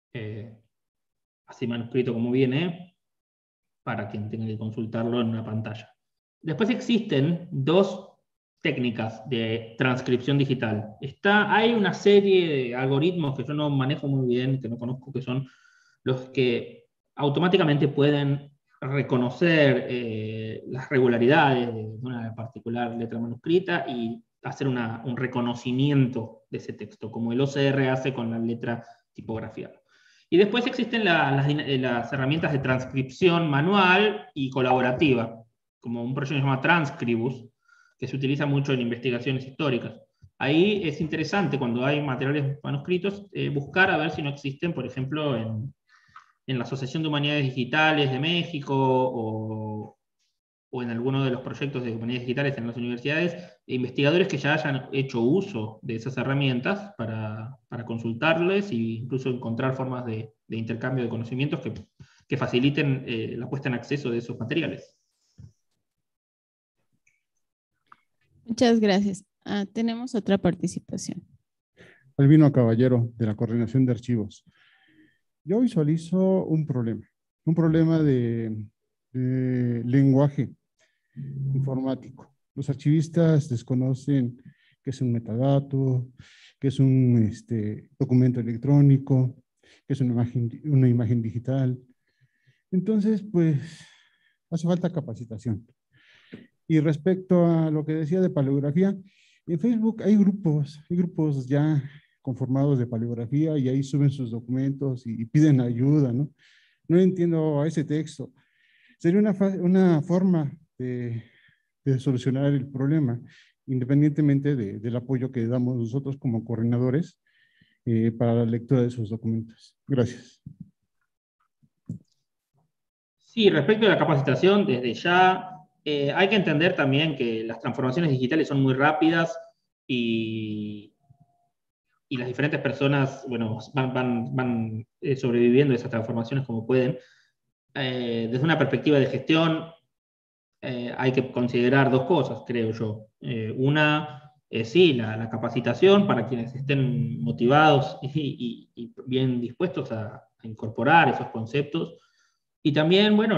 así manuscrito como viene, para quien tenga que consultarlo en una pantalla. Después existen dos técnicas de transcripción digital. Hay una serie de algoritmos que yo no manejo muy bien, que no conozco, que son los que automáticamente pueden reconocer las regularidades de una particular letra manuscrita y hacer un reconocimiento de ese texto, como el OCR hace con la letra tipografiada. Y después existen las herramientas de transcripción manual y colaborativa, como un proyecto que se llama Transcribus, que se utiliza mucho en investigaciones históricas. Ahí es interesante, cuando hay materiales manuscritos, buscar a ver si no existen, por ejemplo, en la Asociación de Humanidades Digitales de México o en alguno de los proyectos de humanidades digitales en las universidades, investigadores que ya hayan hecho uso de esas herramientas para consultarles e incluso encontrar formas de intercambio de conocimientos que faciliten la puesta en acceso de esos materiales. Muchas gracias. Tenemos otra participación. Albino Caballero, de la Coordinación de Archivos. Yo visualizo un problema de lenguaje informático. Los archivistas desconocen qué es un metadato, qué es un documento electrónico, qué es una imagen digital. Entonces, pues, hace falta capacitación. Y respecto a lo que decía de paleografía, en Facebook hay grupos ya conformados de paleografía y ahí suben sus documentos y piden ayuda, ¿no? no entiendo ese texto. Sería una forma de solucionar el problema, independientemente del apoyo que damos nosotros como coordinadores para la lectura de esos documentos. Gracias. Sí, respecto a la capacitación, desde ya hay que entender también que las transformaciones digitales son muy rápidas y las diferentes personas, bueno, van sobreviviendo a esas transformaciones como pueden. Desde una perspectiva de gestión, hay que considerar dos cosas, creo yo. Una, sí, la capacitación para quienes estén motivados y bien dispuestos a incorporar esos conceptos. Y también, bueno,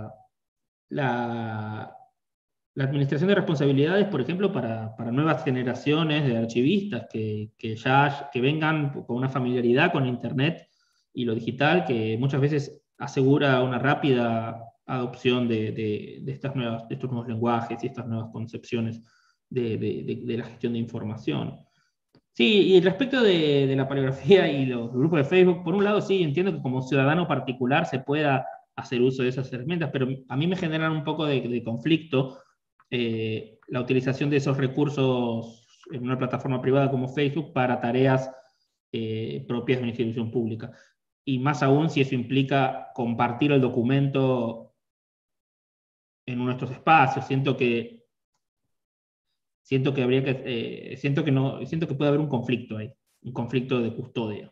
la administración de responsabilidades, por ejemplo, para nuevas generaciones de archivistas que vengan con una familiaridad con Internet y lo digital, que muchas veces asegura una rápida adopción de estos nuevos lenguajes y estas nuevas concepciones de la gestión de información. Sí, y respecto de la paleografía y los grupos de Facebook, por un lado sí, entiendo que como ciudadano particular se pueda hacer uso de esas herramientas, pero a mí me generan un poco de conflicto la utilización de esos recursos en una plataforma privada como Facebook para tareas propias de una institución pública. Y más aún si eso implica compartir el documento en nuestros espacios. Siento que puede haber un conflicto ahí, un conflicto de custodia.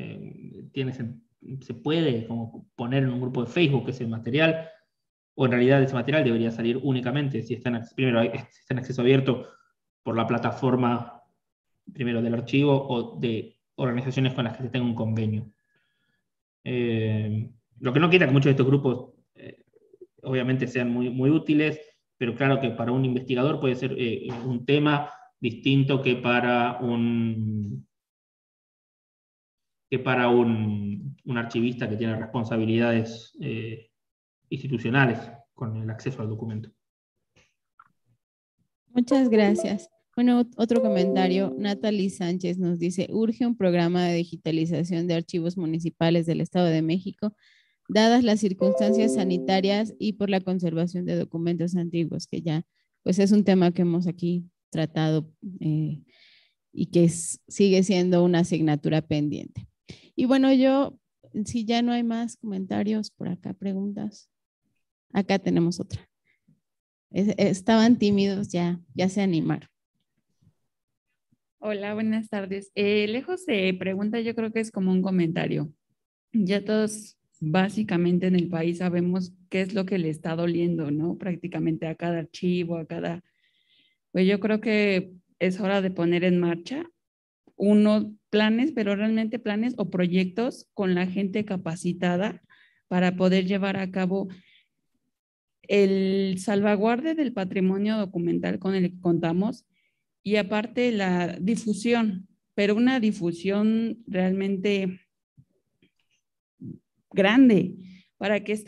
Se puede como poner en un grupo de Facebook ese material, o en realidad ese material debería salir únicamente si está en acceso abierto por la plataforma, primero del archivo o de organizaciones con las que se tenga un convenio. Lo que no quita que muchos de estos grupos obviamente sean muy útiles, pero claro que para un investigador puede ser un tema distinto que para un archivista que tiene responsabilidades institucionales con el acceso al documento. Muchas gracias. Bueno, otro comentario. Natalie Sánchez nos dice, urge un programa de digitalización de archivos municipales del Estado de México, dadas las circunstancias sanitarias y por la conservación de documentos antiguos, que ya pues es un tema que hemos aquí tratado y que sigue siendo una asignatura pendiente. Y bueno, si ya no hay más comentarios por acá, preguntas, acá tenemos otra. Estaban tímidos, ya se animaron. Hola, buenas tardes. Lejos de pregunta, yo creo que es como un comentario. Ya todos básicamente en el país sabemos qué es lo que le está doliendo, ¿no? Prácticamente a cada archivo, pues yo creo que es hora de poner en marcha unos planes, pero realmente planes o proyectos con la gente capacitada para poder llevar a cabo el salvaguarde del patrimonio documental con el que contamos y aparte la difusión, pero una difusión realmente grande para que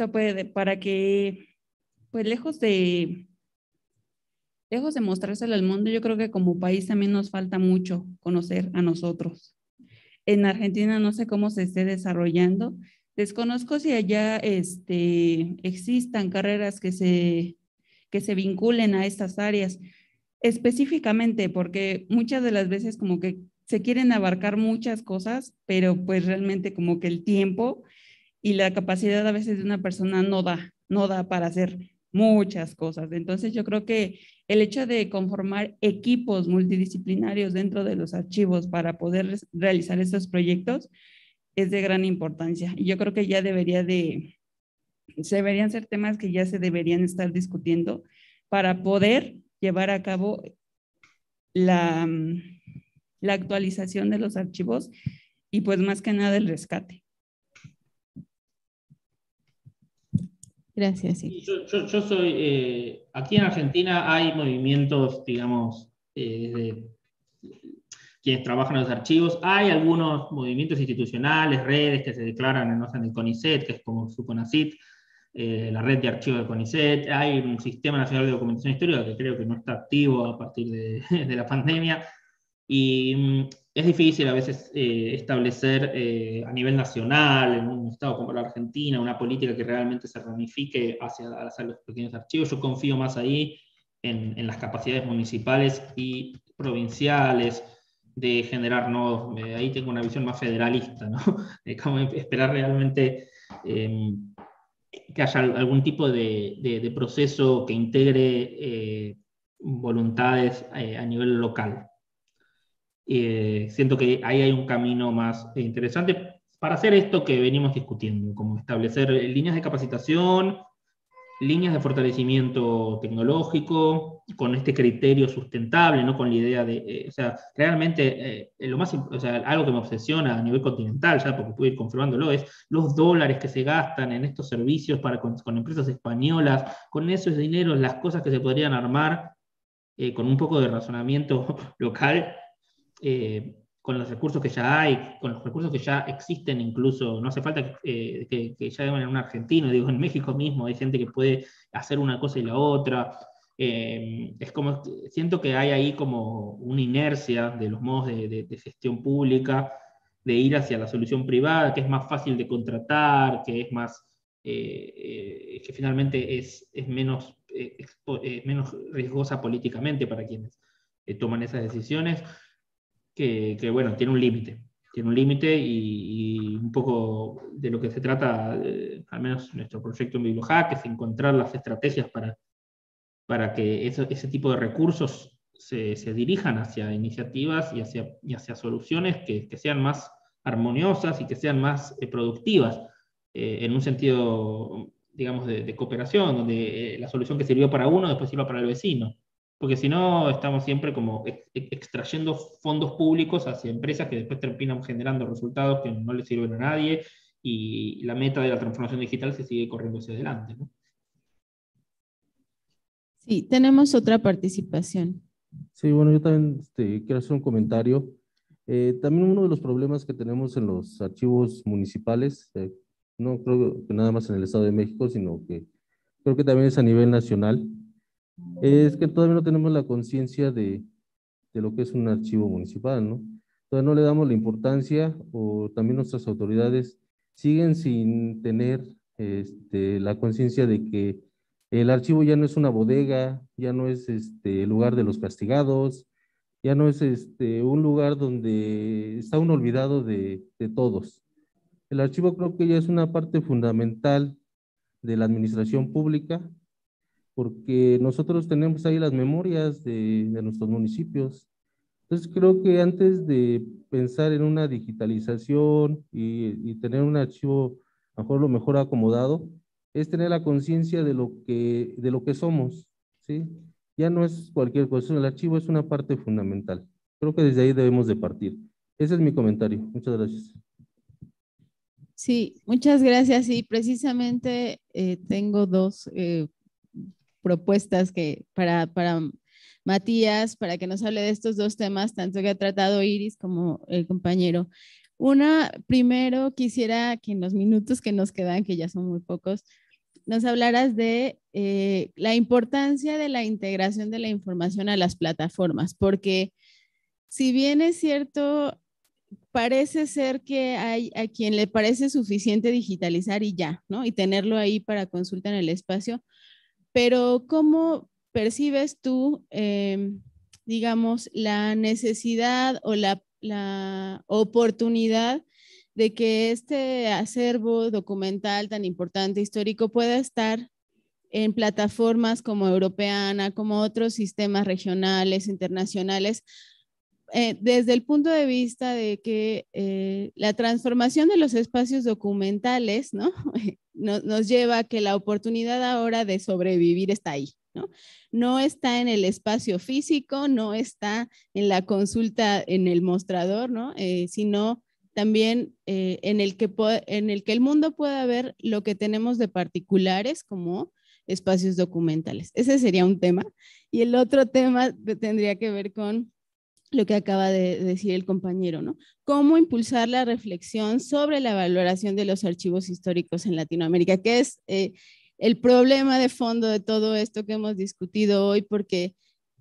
pues lejos de mostrárselo al mundo, yo creo que como país también nos falta mucho conocer a nosotros. En Argentina no sé cómo se esté desarrollando. Desconozco si allá existan carreras que se vinculen a estas áreas, específicamente porque muchas de las veces como que se quieren abarcar muchas cosas, pero pues realmente como que el tiempo y la capacidad a veces de una persona no da para hacer muchas cosas. Entonces yo creo que el hecho de conformar equipos multidisciplinarios dentro de los archivos para poder realizar estos proyectos es de gran importancia. Y yo creo que ya deberían ser temas que ya se deberían estar discutiendo para poder llevar a cabo la actualización de los archivos y pues más que nada el rescate. Gracias. Sí. Yo soy, aquí en Argentina hay movimientos, digamos, de quienes trabajan en los archivos. Hay algunos movimientos institucionales, redes que se declaran en el CONICET, que es como su CONACYT, la red de archivos del CONICET. Hay un Sistema Nacional de Documentación Histórica que creo que no está activo a partir de la pandemia. Y es difícil a veces establecer a nivel nacional, en un estado como la Argentina, una política que realmente se ramifique hacia los pequeños archivos. Yo confío más ahí en las capacidades municipales y provinciales de generar nodos. Ahí tengo una visión más federalista, ¿no? Como esperar realmente que haya algún tipo de proceso que integre voluntades a nivel local. Siento que ahí hay un camino más interesante para hacer esto que venimos discutiendo, como establecer líneas de capacitación, líneas de fortalecimiento tecnológico, con este criterio sustentable, no con la idea de, o sea, realmente lo más, o sea, algo que me obsesiona a nivel continental, ya porque pude ir confirmándolo, es los dólares que se gastan en estos servicios con empresas españolas, con esos dineros, las cosas que se podrían armar con un poco de razonamiento local, con los recursos que ya hay, con los recursos que ya existen incluso, no hace falta que ya deban en un argentino, digo, en México mismo hay gente que puede hacer una cosa y la otra. Es como, siento que hay ahí como una inercia de los modos de gestión pública, de ir hacia la solución privada, que es más fácil de contratar, que es más, que finalmente es menos riesgosa políticamente para quienes toman esas decisiones, que bueno, tiene un límite y un poco de lo que se trata, al menos nuestro proyecto en BiblioHack, es encontrar las estrategias para que ese tipo de recursos se dirijan hacia iniciativas y hacia soluciones que sean más armoniosas y que sean más productivas, en un sentido, digamos, de cooperación, donde la solución que sirvió para uno después sirva para el vecino. Porque si no, estamos siempre como extrayendo fondos públicos hacia empresas que después terminan generando resultados que no le sirven a nadie, y la meta de la transformación digital se sigue corriendo hacia adelante, ¿no? Sí, tenemos otra participación. Sí, bueno, yo también quiero hacer un comentario. También uno de los problemas que tenemos en los archivos municipales, no creo que nada más en el Estado de México, sino que creo que también es a nivel nacional, es que todavía no tenemos la conciencia de lo que es un archivo municipal, ¿no? Todavía no le damos la importancia, o también nuestras autoridades siguen sin tener la conciencia de que el archivo ya no es una bodega, ya no es el lugar de los castigados, ya no es un lugar donde está uno olvidado de todos. El archivo creo que ya es una parte fundamental de la administración pública, porque nosotros tenemos ahí las memorias de nuestros municipios. Entonces creo que antes de pensar en una digitalización y tener un archivo lo mejor acomodado, es tener la conciencia de lo que somos, ¿sí? Ya no es cualquier cosa, el archivo es una parte fundamental. Creo que desde ahí debemos de partir. Ese es mi comentario. Muchas gracias. Sí, muchas gracias. Y precisamente tengo dos propuestas para Matías, para que nos hable de estos dos temas, tanto que ha tratado Iris como el compañero. Una, primero quisiera que en los minutos que nos quedan, que ya son muy pocos, nos hablaras de la importancia de la integración de la información a las plataformas, porque si bien es cierto, parece ser que hay a quien le parece suficiente digitalizar y ya, ¿no? Y tenerlo ahí para consulta en el espacio, pero ¿cómo percibes tú, digamos, la necesidad o la oportunidad de que este acervo documental tan importante, histórico, pueda estar en plataformas como Europeana, como otros sistemas regionales, internacionales, desde el punto de vista de que la transformación de los espacios documentales, ¿no? Nos lleva a que la oportunidad ahora de sobrevivir está ahí, ¿no? No está en el espacio físico, no está en la consulta en el mostrador, ¿no? Sino también en el que el mundo pueda ver lo que tenemos de particulares como espacios documentales. Ese sería un tema. Y el otro tema tendría que ver con lo que acaba de decir el compañero, ¿no? Cómo impulsar la reflexión sobre la valoración de los archivos históricos en Latinoamérica, que es el problema de fondo de todo esto que hemos discutido hoy, porque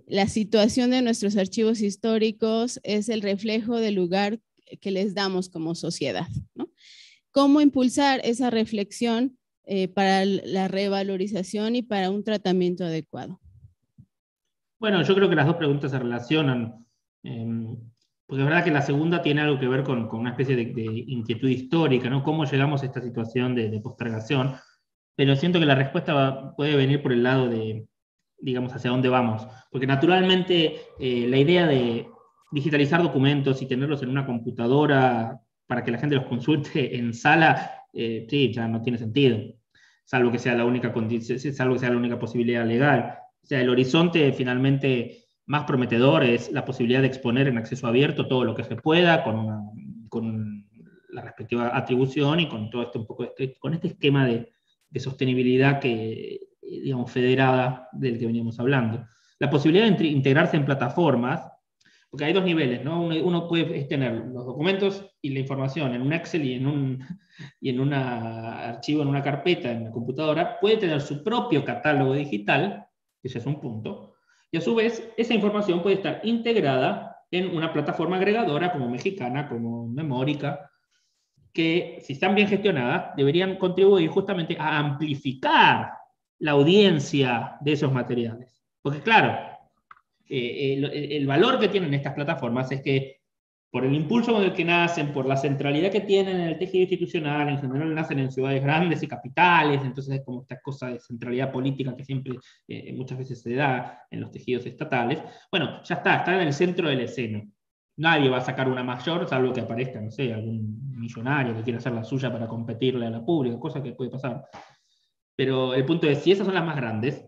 la situación de nuestros archivos históricos es el reflejo del lugar que les damos como sociedad, ¿no? ¿Cómo impulsar esa reflexión para la revalorización y para un tratamiento adecuado? Bueno, yo creo que las dos preguntas se relacionan, porque es verdad que la segunda tiene algo que ver con una especie de inquietud histórica, ¿no? ¿Cómo llegamos a esta situación de postergación? Pero siento que la respuesta puede venir por el lado de, digamos, hacia dónde vamos. Porque naturalmente la idea de digitalizar documentos y tenerlos en una computadora para que la gente los consulte en sala, sí, ya no tiene sentido, salvo que sea la única posibilidad legal. O sea, el horizonte finalmente más prometedor es la posibilidad de exponer en acceso abierto todo lo que se pueda, con la respectiva atribución y con todo esto, con este esquema de sostenibilidad que, digamos, federada del que veníamos hablando. La posibilidad de integrarse en plataformas, porque hay dos niveles, ¿no? Uno puede tener los documentos y la información en un Excel y en un archivo, en una carpeta, en la computadora, puede tener su propio catálogo digital, que ese es un punto, y a su vez esa información puede estar integrada en una plataforma agregadora como Mexicana, como Memórica, que si están bien gestionadas deberían contribuir justamente a amplificar la audiencia de esos materiales. Porque claro, el valor que tienen estas plataformas es que por el impulso con el que nacen, por la centralidad que tienen en el tejido institucional, en general nacen en ciudades grandes y capitales, entonces es como esta cosa de centralidad política que siempre muchas veces se da en los tejidos estatales. Bueno, ya está en el centro de la escena. Nadie va a sacar una mayor, salvo que aparezca, no sé, algún millonario que quiera hacer la suya para competirle a la pública, cosa que puede pasar. Pero el punto es, si esas son las más grandes,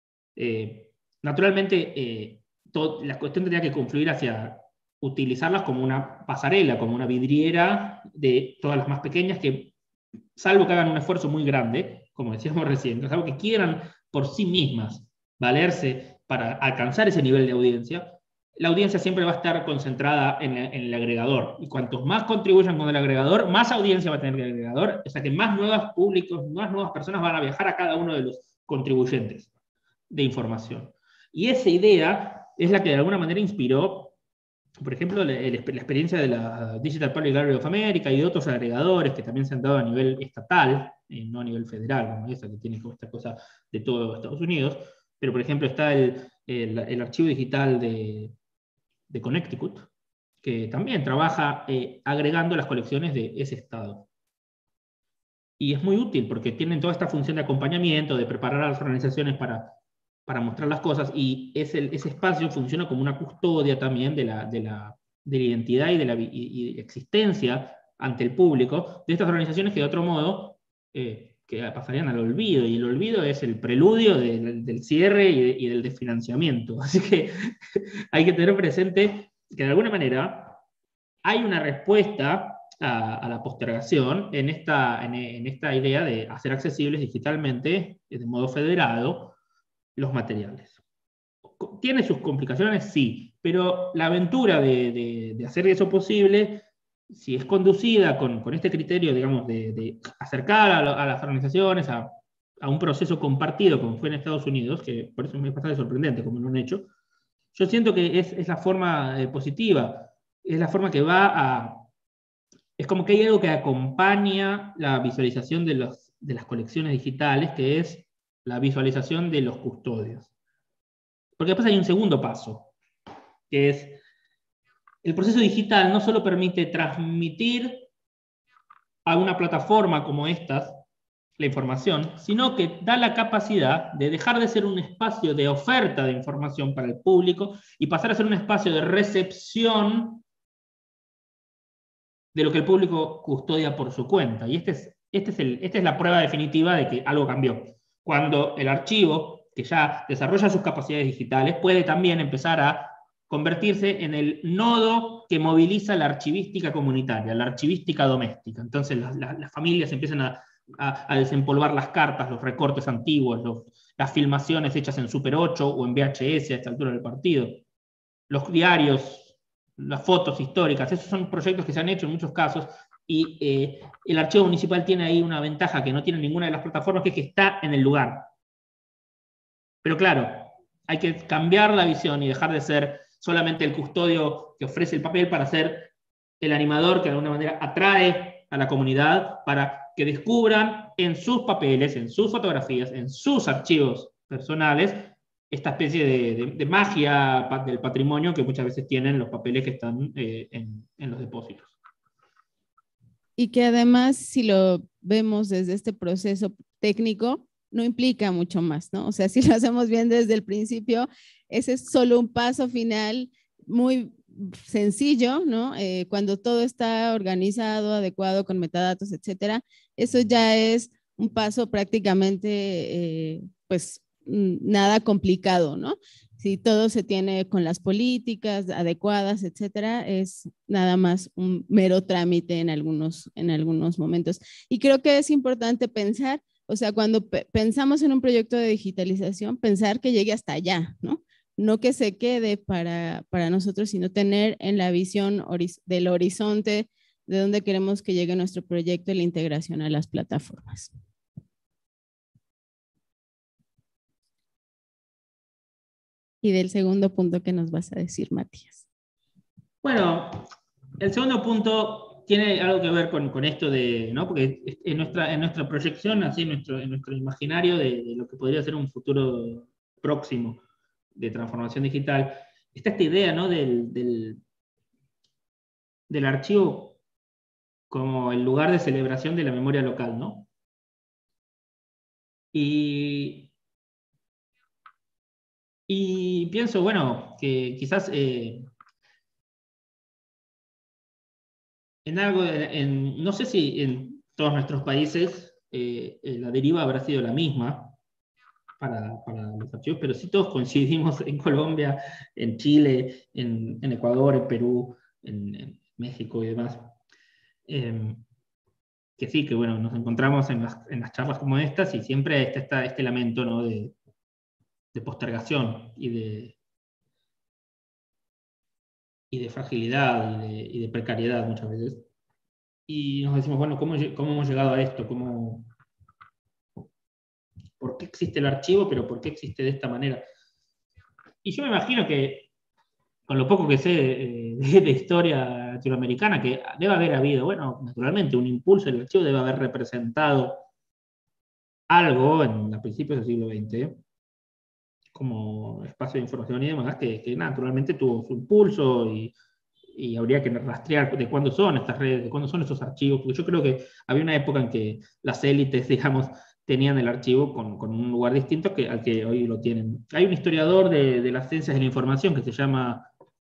naturalmente la cuestión tendría que confluir hacia utilizarlas como una pasarela, como una vidriera de todas las más pequeñas que, salvo que hagan un esfuerzo muy grande, como decíamos recién, salvo que quieran por sí mismas valerse para alcanzar ese nivel de audiencia, la audiencia siempre va a estar concentrada en el agregador. Y cuantos más contribuyan con el agregador, más audiencia va a tener el agregador, o sea que más nuevos públicos, más nuevas personas van a viajar a cada uno de los contribuyentes de información. Y esa idea es la que de alguna manera inspiró, por ejemplo, la experiencia de la Digital Public Library of America y de otros agregadores que también se han dado a nivel estatal, no a nivel federal, como esa que tiene esta cosa de todo Estados Unidos. Pero, por ejemplo, está el archivo digital de Connecticut, que también trabaja agregando las colecciones de ese estado. Y es muy útil porque tienen toda esta función de acompañamiento, de preparar a las organizaciones para mostrar las cosas, y ese espacio funciona como una custodia también de la identidad y de la existencia ante el público de estas organizaciones que de otro modo que pasarían al olvido, y el olvido es el preludio del cierre y del desfinanciamiento. Así que hay que tener presente que de alguna manera hay una respuesta a la postergación en esta idea de hacer accesibles digitalmente, de modo federado, los materiales. ¿Tiene sus complicaciones? Sí, pero la aventura de hacer eso posible, si es conducida con este criterio, digamos, de acercar a las organizaciones a un proceso compartido, como fue en Estados Unidos, que por eso me es bastante sorprendente como lo han hecho, yo siento que es la forma positiva, es la forma que va a... Es como que hay algo que acompaña la visualización de las colecciones digitales, que es la visualización de los custodios. Porque después hay un segundo paso, que es el proceso digital no solo permite transmitir a una plataforma como estas la información, sino que da la capacidad de dejar de ser un espacio de oferta de información para el público y pasar a ser un espacio de recepción de lo que el público custodia por su cuenta. Y esta es la prueba definitiva de que algo cambió. Cuando el archivo, que ya desarrolla sus capacidades digitales, puede también empezar a convertirse en el nodo que moviliza la archivística comunitaria, la archivística doméstica. Entonces las familias empiezan a desempolvar las cartas, los recortes antiguos, las filmaciones hechas en Super 8 o en VHS a esta altura del partido, los diarios, las fotos históricas. Esos son proyectos que se han hecho en muchos casos, y el archivo municipal tiene ahí una ventaja que no tiene ninguna de las plataformas, que es que está en el lugar. Pero claro, hay que cambiar la visión y dejar de ser solamente el custodio que ofrece el papel para ser el animador que de alguna manera atrae a la comunidad para que descubran en sus papeles, en sus fotografías, en sus archivos personales, esta especie de magia del patrimonio que muchas veces tienen los papeles que están en los depósitos. Y que además, si lo vemos desde este proceso técnico, no implica mucho más, ¿no? O sea, si lo hacemos bien desde el principio, ese es solo un paso final muy sencillo, ¿no? Cuando todo está organizado, adecuado, con metadatos, etcétera, eso ya es un paso prácticamente, pues, nada complicado, ¿no? Si todo se tiene con las políticas adecuadas, etcétera, es nada más un mero trámite en algunos momentos. Y creo que es importante pensar, o sea, cuando pensamos en un proyecto de digitalización, pensar que llegue hasta allá, ¿no? No que se quede para nosotros, sino tener en la visión del horizonte de dónde queremos que llegue nuestro proyecto y la integración a las plataformas. Y del segundo punto que nos vas a decir, Matías. Bueno, el segundo punto tiene algo que ver con esto de, ¿no? Porque en nuestra proyección, así en nuestro imaginario de lo que podría ser un futuro próximo de transformación digital, está esta idea, ¿no? del archivo como el lugar de celebración de la memoria local, ¿no? Y pienso, bueno, que quizás en algo, no sé si en todos nuestros países la deriva habrá sido la misma para los archivos, pero sí todos coincidimos en Colombia, en Chile, en Ecuador, en Perú, en México y demás. Que sí, que bueno, nos encontramos en las charlas como estas y siempre está este lamento, ¿no? de postergación y de fragilidad y de precariedad muchas veces. Y nos decimos, bueno, ¿cómo hemos llegado a esto? ¿Por qué existe el archivo, pero por qué existe de esta manera? Y yo me imagino que, con lo poco que sé de historia latinoamericana, que debe haber habido, bueno, naturalmente, un impulso del archivo debe haber representado algo a principios del siglo XX, como espacio de información y demás, que naturalmente tuvo su impulso y habría que rastrear de cuándo son estas redes, de cuándo son esos archivos, porque yo creo que había una época en que las élites, digamos, tenían el archivo con un lugar distinto al que hoy lo tienen. Hay un historiador de las ciencias de la información que se llama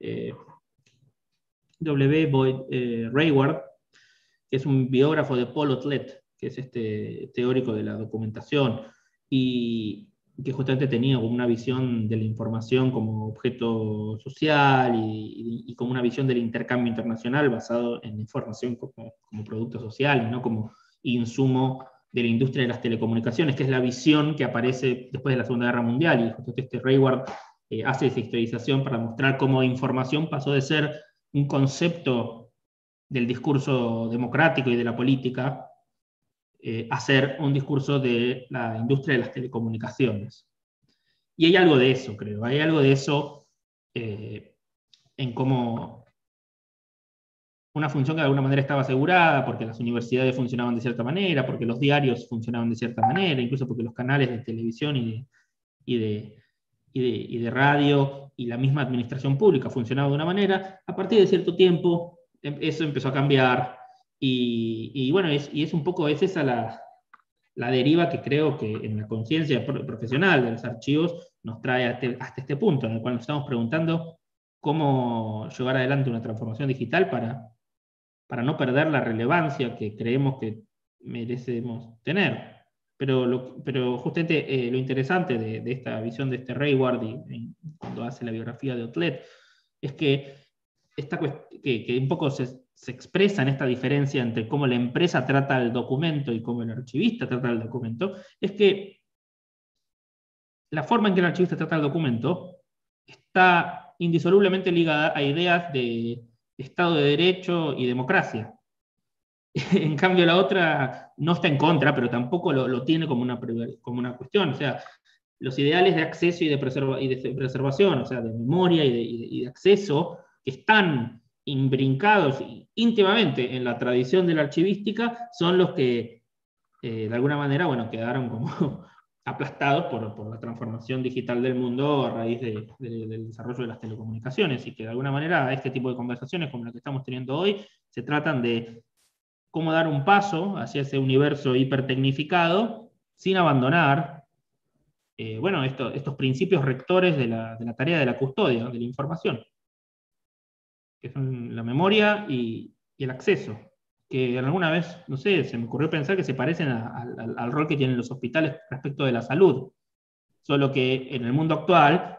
W. Boyd Rayward, que es un biógrafo de Paul Otlet, que es este teórico de la documentación, y que justamente tenía una visión de la información como objeto social y como una visión del intercambio internacional basado en información como producto social, no como insumo de la industria de las telecomunicaciones, que es la visión que aparece después de la Segunda Guerra Mundial, y justamente este Rayward hace esa historización para mostrar cómo información pasó de ser un concepto del discurso democrático y de la política a ser un discurso de la industria de las telecomunicaciones. Y hay algo de eso, creo, hay algo de eso en cómo una función que de alguna manera estaba asegurada, porque las universidades funcionaban de cierta manera, porque los diarios funcionaban de cierta manera, incluso porque los canales de televisión y de radio y la misma administración pública funcionaba de una manera. A partir de cierto tiempo eso empezó a cambiar y bueno, es un poco esa la deriva que creo que en la conciencia profesional de los archivos nos trae hasta este punto, en el cual nos estamos preguntando cómo llevar adelante una transformación digital para no perder la relevancia que creemos que merecemos tener. Pero justamente lo interesante de esta visión de este Rayward cuando hace la biografía de Otlet es que un poco se expresa en esta diferencia entre cómo la empresa trata el documento y cómo el archivista trata el documento, es que la forma en que el archivista trata el documento está indisolublemente ligada a ideas de Estado de Derecho y democracia. En cambio, la otra no está en contra, pero tampoco lo tiene como una cuestión. O sea, los ideales de acceso y de preservación, o sea, de memoria y de acceso, que están imbrincados íntimamente en la tradición de la archivística, son los que, de alguna manera, bueno, quedaron como aplastados por la transformación digital del mundo a raíz del desarrollo de las telecomunicaciones, y que de alguna manera este tipo de conversaciones como la que estamos teniendo hoy se tratan de cómo dar un paso hacia ese universo hipertecnificado sin abandonar bueno, estos principios rectores de la tarea de la custodia, de la información, que son la memoria y el acceso, que alguna vez, no sé, se me ocurrió pensar que se parecen al rol que tienen los hospitales respecto de la salud, solo que en el mundo actual,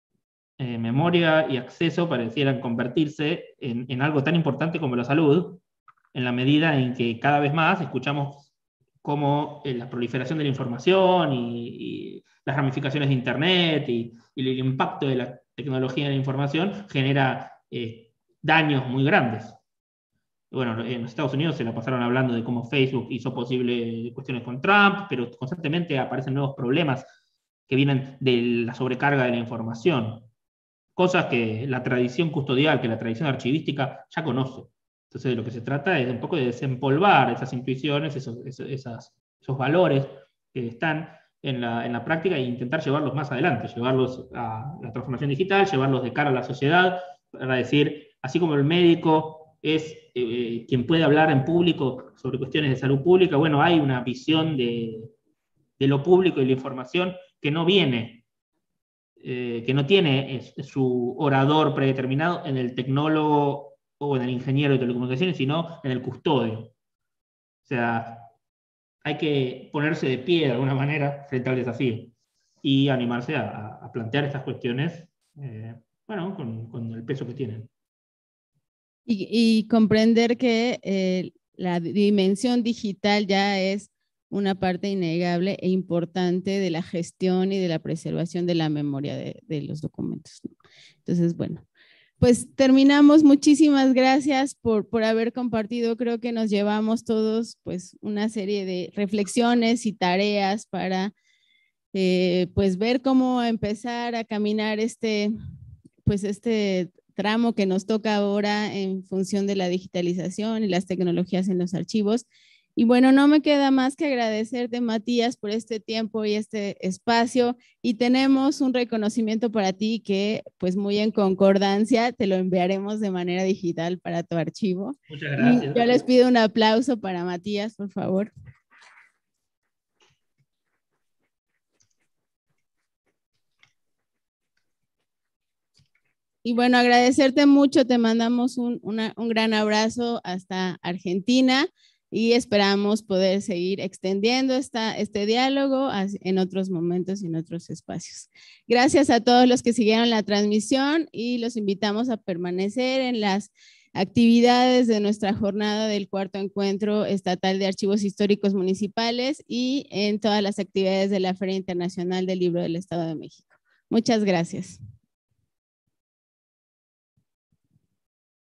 memoria y acceso parecieran convertirse en algo tan importante como la salud, en la medida en que cada vez más escuchamos cómo la proliferación de la información y las ramificaciones de Internet y el impacto de la tecnología de la información genera daños muy grandes. Bueno, en los Estados Unidos se la pasaron hablando de cómo Facebook hizo posible cuestiones con Trump, pero constantemente aparecen nuevos problemas que vienen de la sobrecarga de la información. Cosas que la tradición custodial, que la tradición archivística ya conoce. Entonces de lo que se trata es un poco de desempolvar esas intuiciones, esos valores que están en la práctica e intentar llevarlos más adelante, llevarlos a la transformación digital, llevarlos de cara a la sociedad, para decir, así como el médico es quien puede hablar en público sobre cuestiones de salud pública, bueno, hay una visión de lo público y la información que no viene, que no tiene su orador predeterminado en el tecnólogo o en el ingeniero de telecomunicaciones, sino en el custodio. O sea, hay que ponerse de pie de alguna manera frente al desafío y animarse a plantear estas cuestiones, bueno, con el peso que tienen. Y comprender que la dimensión digital ya es una parte innegable e importante de la gestión y de la preservación de la memoria de los documentos. Entonces, bueno, pues terminamos. Muchísimas gracias por haber compartido. Creo que nos llevamos todos pues una serie de reflexiones y tareas para pues ver cómo empezar a caminar este tramo que nos toca ahora en función de la digitalización y las tecnologías en los archivos. Y bueno, no me queda más que agradecerte, Matías, por este tiempo y este espacio. Y tenemos un reconocimiento para ti que, pues muy en concordancia, te lo enviaremos de manera digital para tu archivo. Muchas gracias. Y yo les pido un aplauso para Matías, por favor. Y bueno, agradecerte mucho, te mandamos un gran abrazo hasta Argentina y esperamos poder seguir extendiendo este diálogo en otros momentos y en otros espacios. Gracias a todos los que siguieron la transmisión y los invitamos a permanecer en las actividades de nuestra jornada del cuarto encuentro estatal de archivos históricos municipales y en todas las actividades de la Feria Internacional del Libro del Estado de México. Muchas gracias.